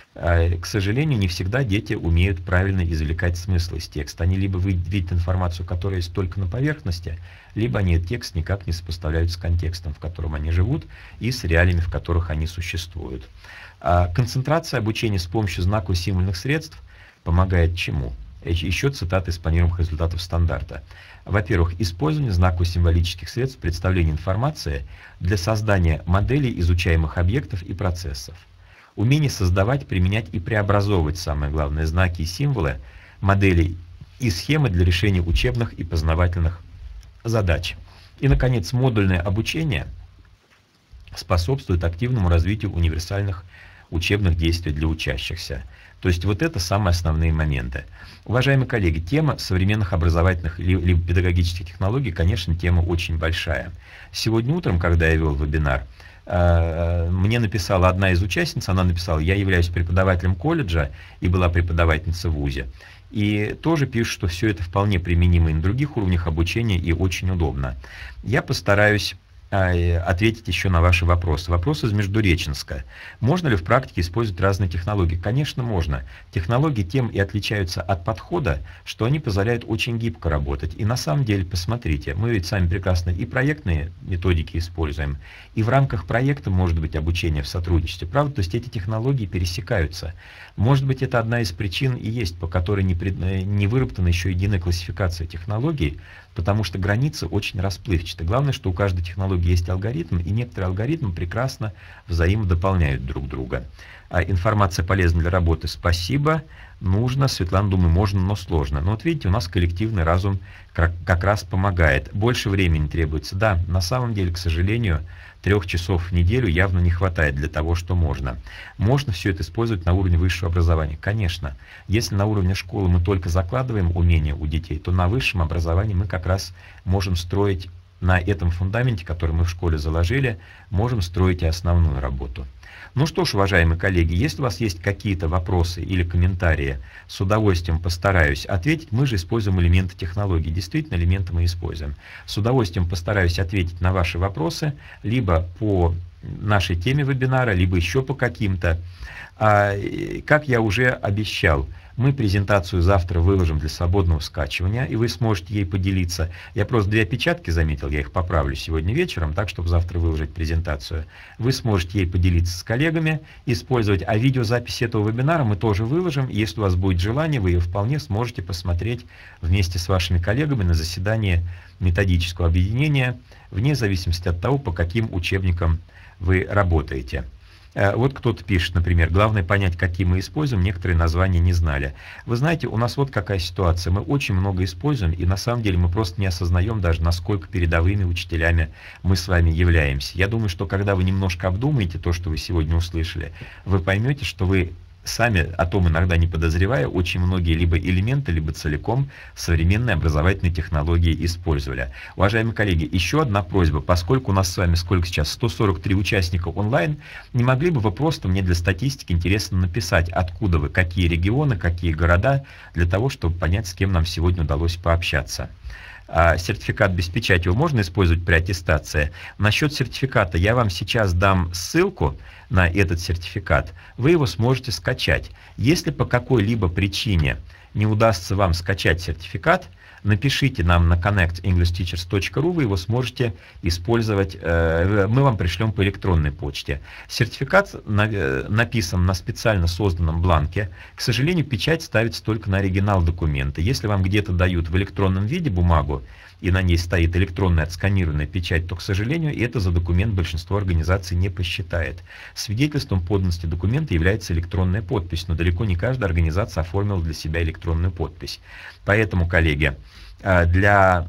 Speaker 1: К сожалению, не всегда дети умеют правильно извлекать смысл из текста. Они либо видят информацию, которая есть только на поверхности, либо они этот текст никак не сопоставляют с контекстом, в котором они живут, и с реалиями, в которых они существуют. Концентрация обучения с помощью знаков и символьных средств помогает чему? Еще цитаты из планируемых результатов стандарта. Во-первых, использование знаков символических средств представления информации для создания моделей изучаемых объектов и процессов. Умение создавать, применять и преобразовывать, самое главное, знаки и символы, модели и схемы для решения учебных и познавательных задач. И, наконец, модульное обучение способствует активному развитию универсальных учебных действий для учащихся. То есть вот это самые основные моменты. Уважаемые коллеги, тема современных образовательных либо педагогических технологий, конечно, тема очень большая. Сегодня утром, когда я вел вебинар, мне написала одна из участниц, она написала, я являюсь преподавателем колледжа и была преподавательницей в ВУЗе. И тоже пишет, что все это вполне применимо и на других уровнях обучения и очень удобно. Я постараюсь ответить еще на ваши вопросы. Вопрос из Междуреченска. Можно ли в практике использовать разные технологии? Конечно, можно. Технологии тем и отличаются от подхода, что они позволяют очень гибко работать. И на самом деле, посмотрите, мы ведь сами прекрасно и проектные методики используем, и в рамках проекта может быть обучение в сотрудничестве. Правда, то есть эти технологии пересекаются. Может быть, это одна из причин и есть, по которой не выработана еще единая классификация технологий, потому что границы очень расплывчаты. Главное, что у каждой технологии есть алгоритм, и некоторые алгоритмы прекрасно взаимодополняют друг друга. Информация полезна для работы. Спасибо. Нужно. Светлана, думаю, можно, но сложно. Но вот видите, у нас коллективный разум как раз помогает. Больше времени требуется. Да, на самом деле, к сожалению, 3 часов в неделю явно не хватает для того, что можно. Можно все это использовать на уровне высшего образования? Конечно. Если на уровне школы мы только закладываем умения у детей, то на высшем образовании мы как раз можем строить на этом фундаменте, который мы в школе заложили, можем строить и основную работу. Ну что ж, уважаемые коллеги, если у вас есть какие-то вопросы или комментарии, с удовольствием постараюсь ответить. Мы же используем элементы технологий, действительно элементы мы используем. С удовольствием постараюсь ответить на ваши вопросы, либо по нашей теме вебинара, либо еще по каким-то. Как я уже обещал, мы презентацию завтра выложим для свободного скачивания, и вы сможете ей поделиться. Я просто 2 опечатки заметил, я их поправлю сегодня вечером, так, чтобы завтра выложить презентацию. Вы сможете ей поделиться с коллегами, использовать. А видеозапись этого вебинара мы тоже выложим. Если у вас будет желание, вы ее вполне сможете посмотреть вместе с вашими коллегами на заседании методического объединения, вне зависимости от того, по каким учебникам вы работаете. Вот кто-то пишет, например, главное понять, какие мы используем, некоторые названия не знали. Вы знаете, у нас вот какая ситуация, мы очень много используем, и на самом деле мы просто не осознаем даже, насколько передовыми учителями мы с вами являемся. Я думаю, что когда вы немножко обдумаете то, что вы сегодня услышали, вы поймете, что вы сами, о том иногда не подозревая, очень многие либо элементы, либо целиком современные образовательные технологии использовали. Уважаемые коллеги, еще одна просьба, поскольку у нас с вами сколько сейчас, 143 участника онлайн, не могли бы вы просто мне для статистики интересно написать, откуда вы, какие регионы, какие города, для того, чтобы понять, с кем нам сегодня удалось пообщаться. Сертификат без печати его можно использовать при аттестации. Насчет сертификата я вам сейчас дам ссылку на этот сертификат. Вы его сможете скачать. Если по какой-либо причине не удастся вам скачать сертификат, напишите нам на connectenglishteachers.ru, вы его сможете использовать, мы вам пришлем по электронной почте. Сертификат написан на специально созданном бланке. К сожалению, печать ставится только на оригинал документа. Если вам где-то дают в электронном виде бумагу, и на ней стоит электронная отсканированная печать, то, к сожалению, это за документ большинство организаций не посчитает. Свидетельством подлинности документа является электронная подпись, но далеко не каждая организация оформила для себя электронную подпись. Поэтому, коллеги, для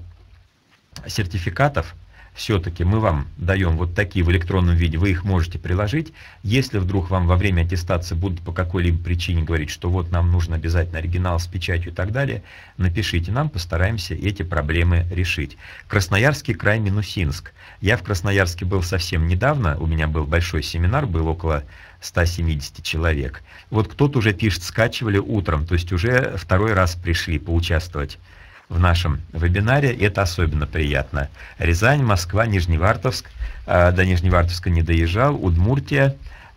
Speaker 1: сертификатов все-таки мы вам даем вот такие в электронном виде, вы их можете приложить. Если вдруг вам во время аттестации будут по какой-либо причине говорить, что вот нам нужен обязательно оригинал с печатью и так далее, напишите нам, постараемся эти проблемы решить. Красноярский край, Минусинск. Я в Красноярске был совсем недавно, у меня был большой семинар, был около 170 человек. Вот кто-то уже пишет, скачивали утром, то есть уже 2-й раз пришли поучаствовать в нашем вебинаре, это особенно приятно. Рязань, Москва, Нижневартовск, до Нижневартовска не доезжал, Удмуртия,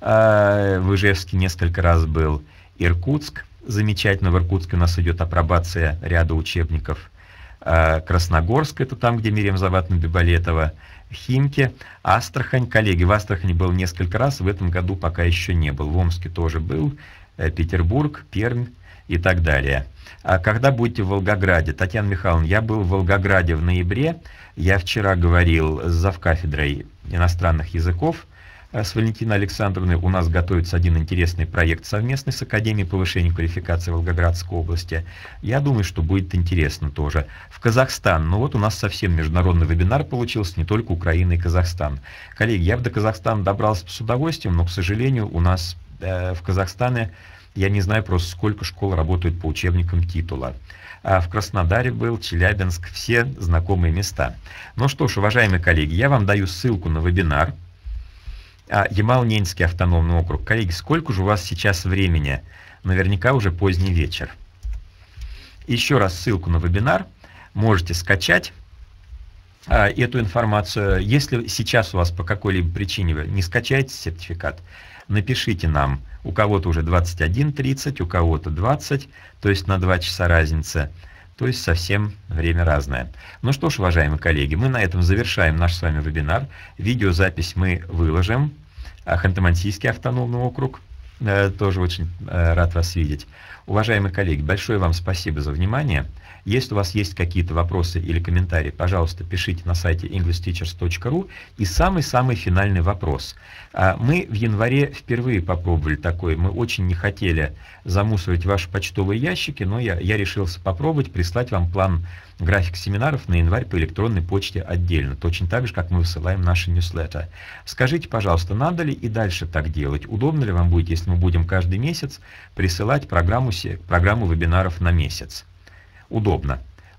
Speaker 1: в Ижевске несколько раз был, Иркутск, замечательно, в Иркутске у нас идет апробация ряда учебников, Красногорск, это там, где Мирьям Заватовна Биболетова, Химки, Астрахань, коллеги, в Астрахани был несколько раз, в этом году пока еще не был, в Омске тоже был, Петербург, Пермь и так далее. А когда будете в Волгограде? Татьяна Михайловна, я был в Волгограде в ноябре, я вчера говорил с завкафедрой иностранных языков, с Валентиной Александровной, у нас готовится один интересный проект совместный с Академией повышения квалификации Волгоградской области. Я думаю, что будет интересно тоже. В Казахстан, ну вот у нас совсем международный вебинар получился, не только Украина и Казахстан. Коллеги, я бы до Казахстана добрался с удовольствием, но, к сожалению, у нас в Казахстане, я не знаю просто, сколько школ работают по учебникам титула. А в Краснодаре был, Челябинск, все знакомые места. Ну что ж, уважаемые коллеги, я вам даю ссылку на вебинар. Ямал-Ненецкий автономный округ. Коллеги, сколько же у вас сейчас времени? Наверняка уже поздний вечер. Еще раз ссылку на вебинар. Можете скачать эту информацию. Если сейчас у вас по какой-либо причине вы не скачаете сертификат, напишите нам. У кого-то уже 21:30, у кого-то 20, то есть на 2 часа разница. То есть совсем время разное. Ну что ж, уважаемые коллеги, мы на этом завершаем наш с вами вебинар. Видеозапись мы выложим. Ханты-Мансийский автономный округ. Тоже очень рад вас видеть. Уважаемые коллеги, большое вам спасибо за внимание. Если у вас есть какие-то вопросы или комментарии, пожалуйста, пишите на сайте englishteachers.ru. И самый-самый финальный вопрос. Мы в январе впервые попробовали такое. Мы очень не хотели замусорить ваши почтовые ящики, но я решился попробовать прислать вам план, график семинаров на январь по электронной почте отдельно. Точно так же, как мы высылаем наши ньюслеттеры. Скажите, пожалуйста, надо ли и дальше так делать? Удобно ли вам будет, если мы будем каждый месяц присылать программу вебинаров на месяц? Удобно.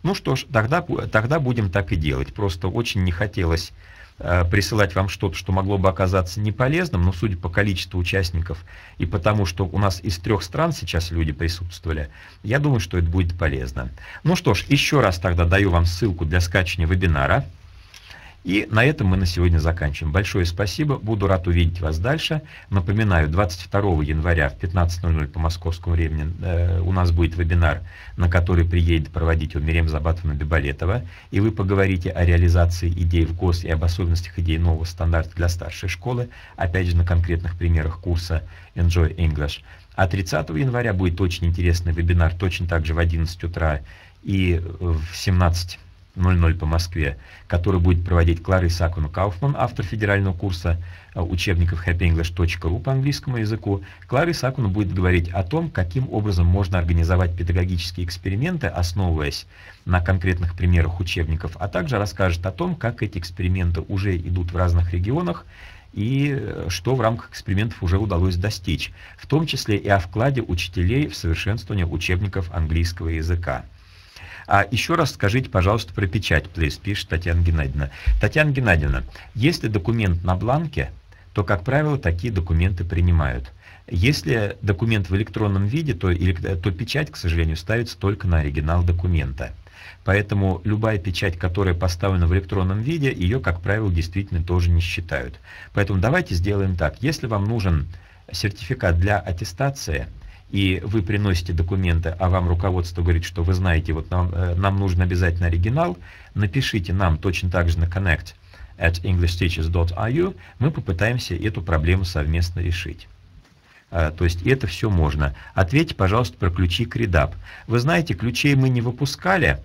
Speaker 1: Ну что ж, тогда будем так и делать. Просто очень не хотелось присылать вам что-то, что могло бы оказаться неполезным, но судя по количеству участников и потому, что у нас из 3 стран сейчас люди присутствовали, я думаю, что это будет полезно. Ну что ж, еще раз тогда даю вам ссылку для скачивания вебинара. И на этом мы на сегодня заканчиваем. Большое спасибо, буду рад увидеть вас дальше. Напоминаю, 22 января в 15:00 по московскому времени у нас будет вебинар, на который приедет проводить Мирем Забатовна Биболетова, и вы поговорите о реализации идей в ГОС и об особенностях идей нового стандарта для старшей школы, опять же на конкретных примерах курса Enjoy English. А 30 января будет очень интересный вебинар, точно так же в 11 утра и в 17:00 по Москве, который будет проводить Клариса Акуну-Кауфман, автор федерального курса учебников happyenglish.ru по английскому языку. Клариса Акуну будет говорить о том, каким образом можно организовать педагогические эксперименты, основываясь на конкретных примерах учебников, а также расскажет о том, как эти эксперименты уже идут в разных регионах и что в рамках экспериментов уже удалось достичь, в том числе и о вкладе учителей в совершенствование учебников английского языка. А еще раз скажите, пожалуйста, про печать, please, пишет Татьяна Геннадьевна. Татьяна Геннадьевна, если документ на бланке, то, как правило, такие документы принимают. Если документ в электронном виде, то печать, к сожалению, ставится только на оригинал документа. Поэтому любая печать, которая поставлена в электронном виде, ее, как правило, действительно тоже не считают. Поэтому давайте сделаем так. Если вам нужен сертификат для аттестации, и вы приносите документы, а вам руководство говорит, что вы знаете, вот нам нужен обязательно оригинал, напишите нам точно так же на connect@englishteachers.ru, мы попытаемся эту проблему совместно решить. То есть это все можно. Ответьте, пожалуйста, про ключи к Read Up. Вы знаете, ключей мы не выпускали.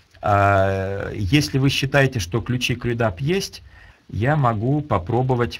Speaker 1: Если вы считаете, что ключи к Read Up есть, я могу попробовать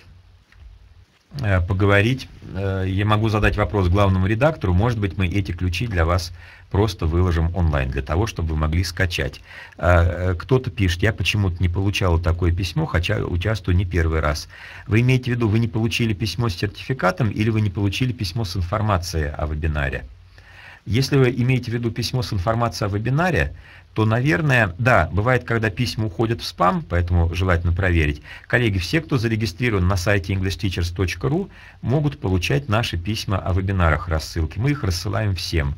Speaker 1: поговорить, я могу задать вопрос главному редактору, может быть, мы эти ключи для вас просто выложим онлайн, для того, чтобы вы могли скачать. Кто-то пишет, я почему-то не получал такое письмо, хотя участвую не первый раз. Вы имеете в виду, вы не получили письмо с сертификатом или вы не получили письмо с информацией о вебинаре? Если вы имеете в виду письмо с информацией о вебинаре, то, наверное, да, бывает, когда письма уходят в спам, поэтому желательно проверить. Коллеги, все, кто зарегистрирован на сайте englishteachers.ru, могут получать наши письма о вебинарах, рассылки. Мы их рассылаем всем.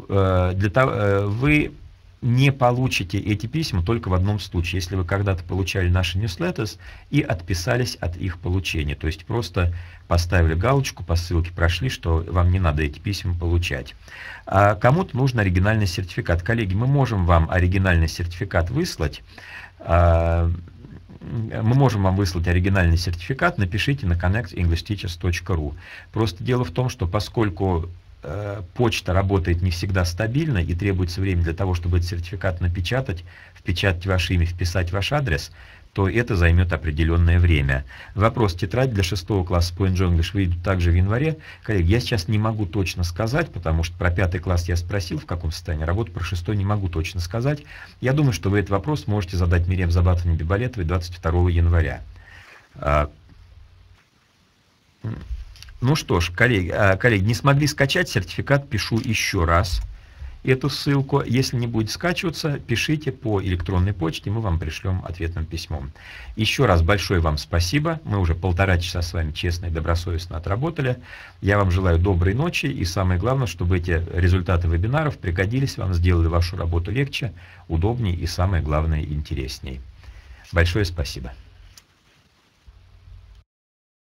Speaker 1: Вы не получите эти письма только в одном случае, если вы когда-то получали наши newsletters и отписались от их получения. То есть просто поставили галочку, по ссылке прошли, что вам не надо эти письма получать. А кому-то нужен оригинальный сертификат. Коллеги, мы можем вам оригинальный сертификат выслать. Мы можем вам выслать оригинальный сертификат, напишите на connect@englishteachers.ru. Просто дело в том, что поскольку почта работает не всегда стабильно и требуется время для того, чтобы этот сертификат напечатать, впечатать ваше имя, вписать ваш адрес, то это займет определенное время. Вопрос: тетрадь для 6 класса по Enjoy English выйдут также в январе. Коллеги, я сейчас не могу точно сказать, потому что про 5 класс я спросил, в каком состоянии работы, про 6 не могу точно сказать. Я думаю, что вы этот вопрос можете задать Мирем Забатовне Биболетовой 22 января. Ну что ж, коллеги, не смогли скачать сертификат, пишу еще раз эту ссылку. Если не будет скачиваться, пишите по электронной почте, мы вам пришлем ответным письмом. Еще раз большое вам спасибо. Мы уже 1,5 часа с вами честно и добросовестно отработали. Я вам желаю доброй ночи и самое главное, чтобы эти результаты вебинаров пригодились вам, сделали вашу работу легче, удобнее и самое главное интересней. Большое спасибо.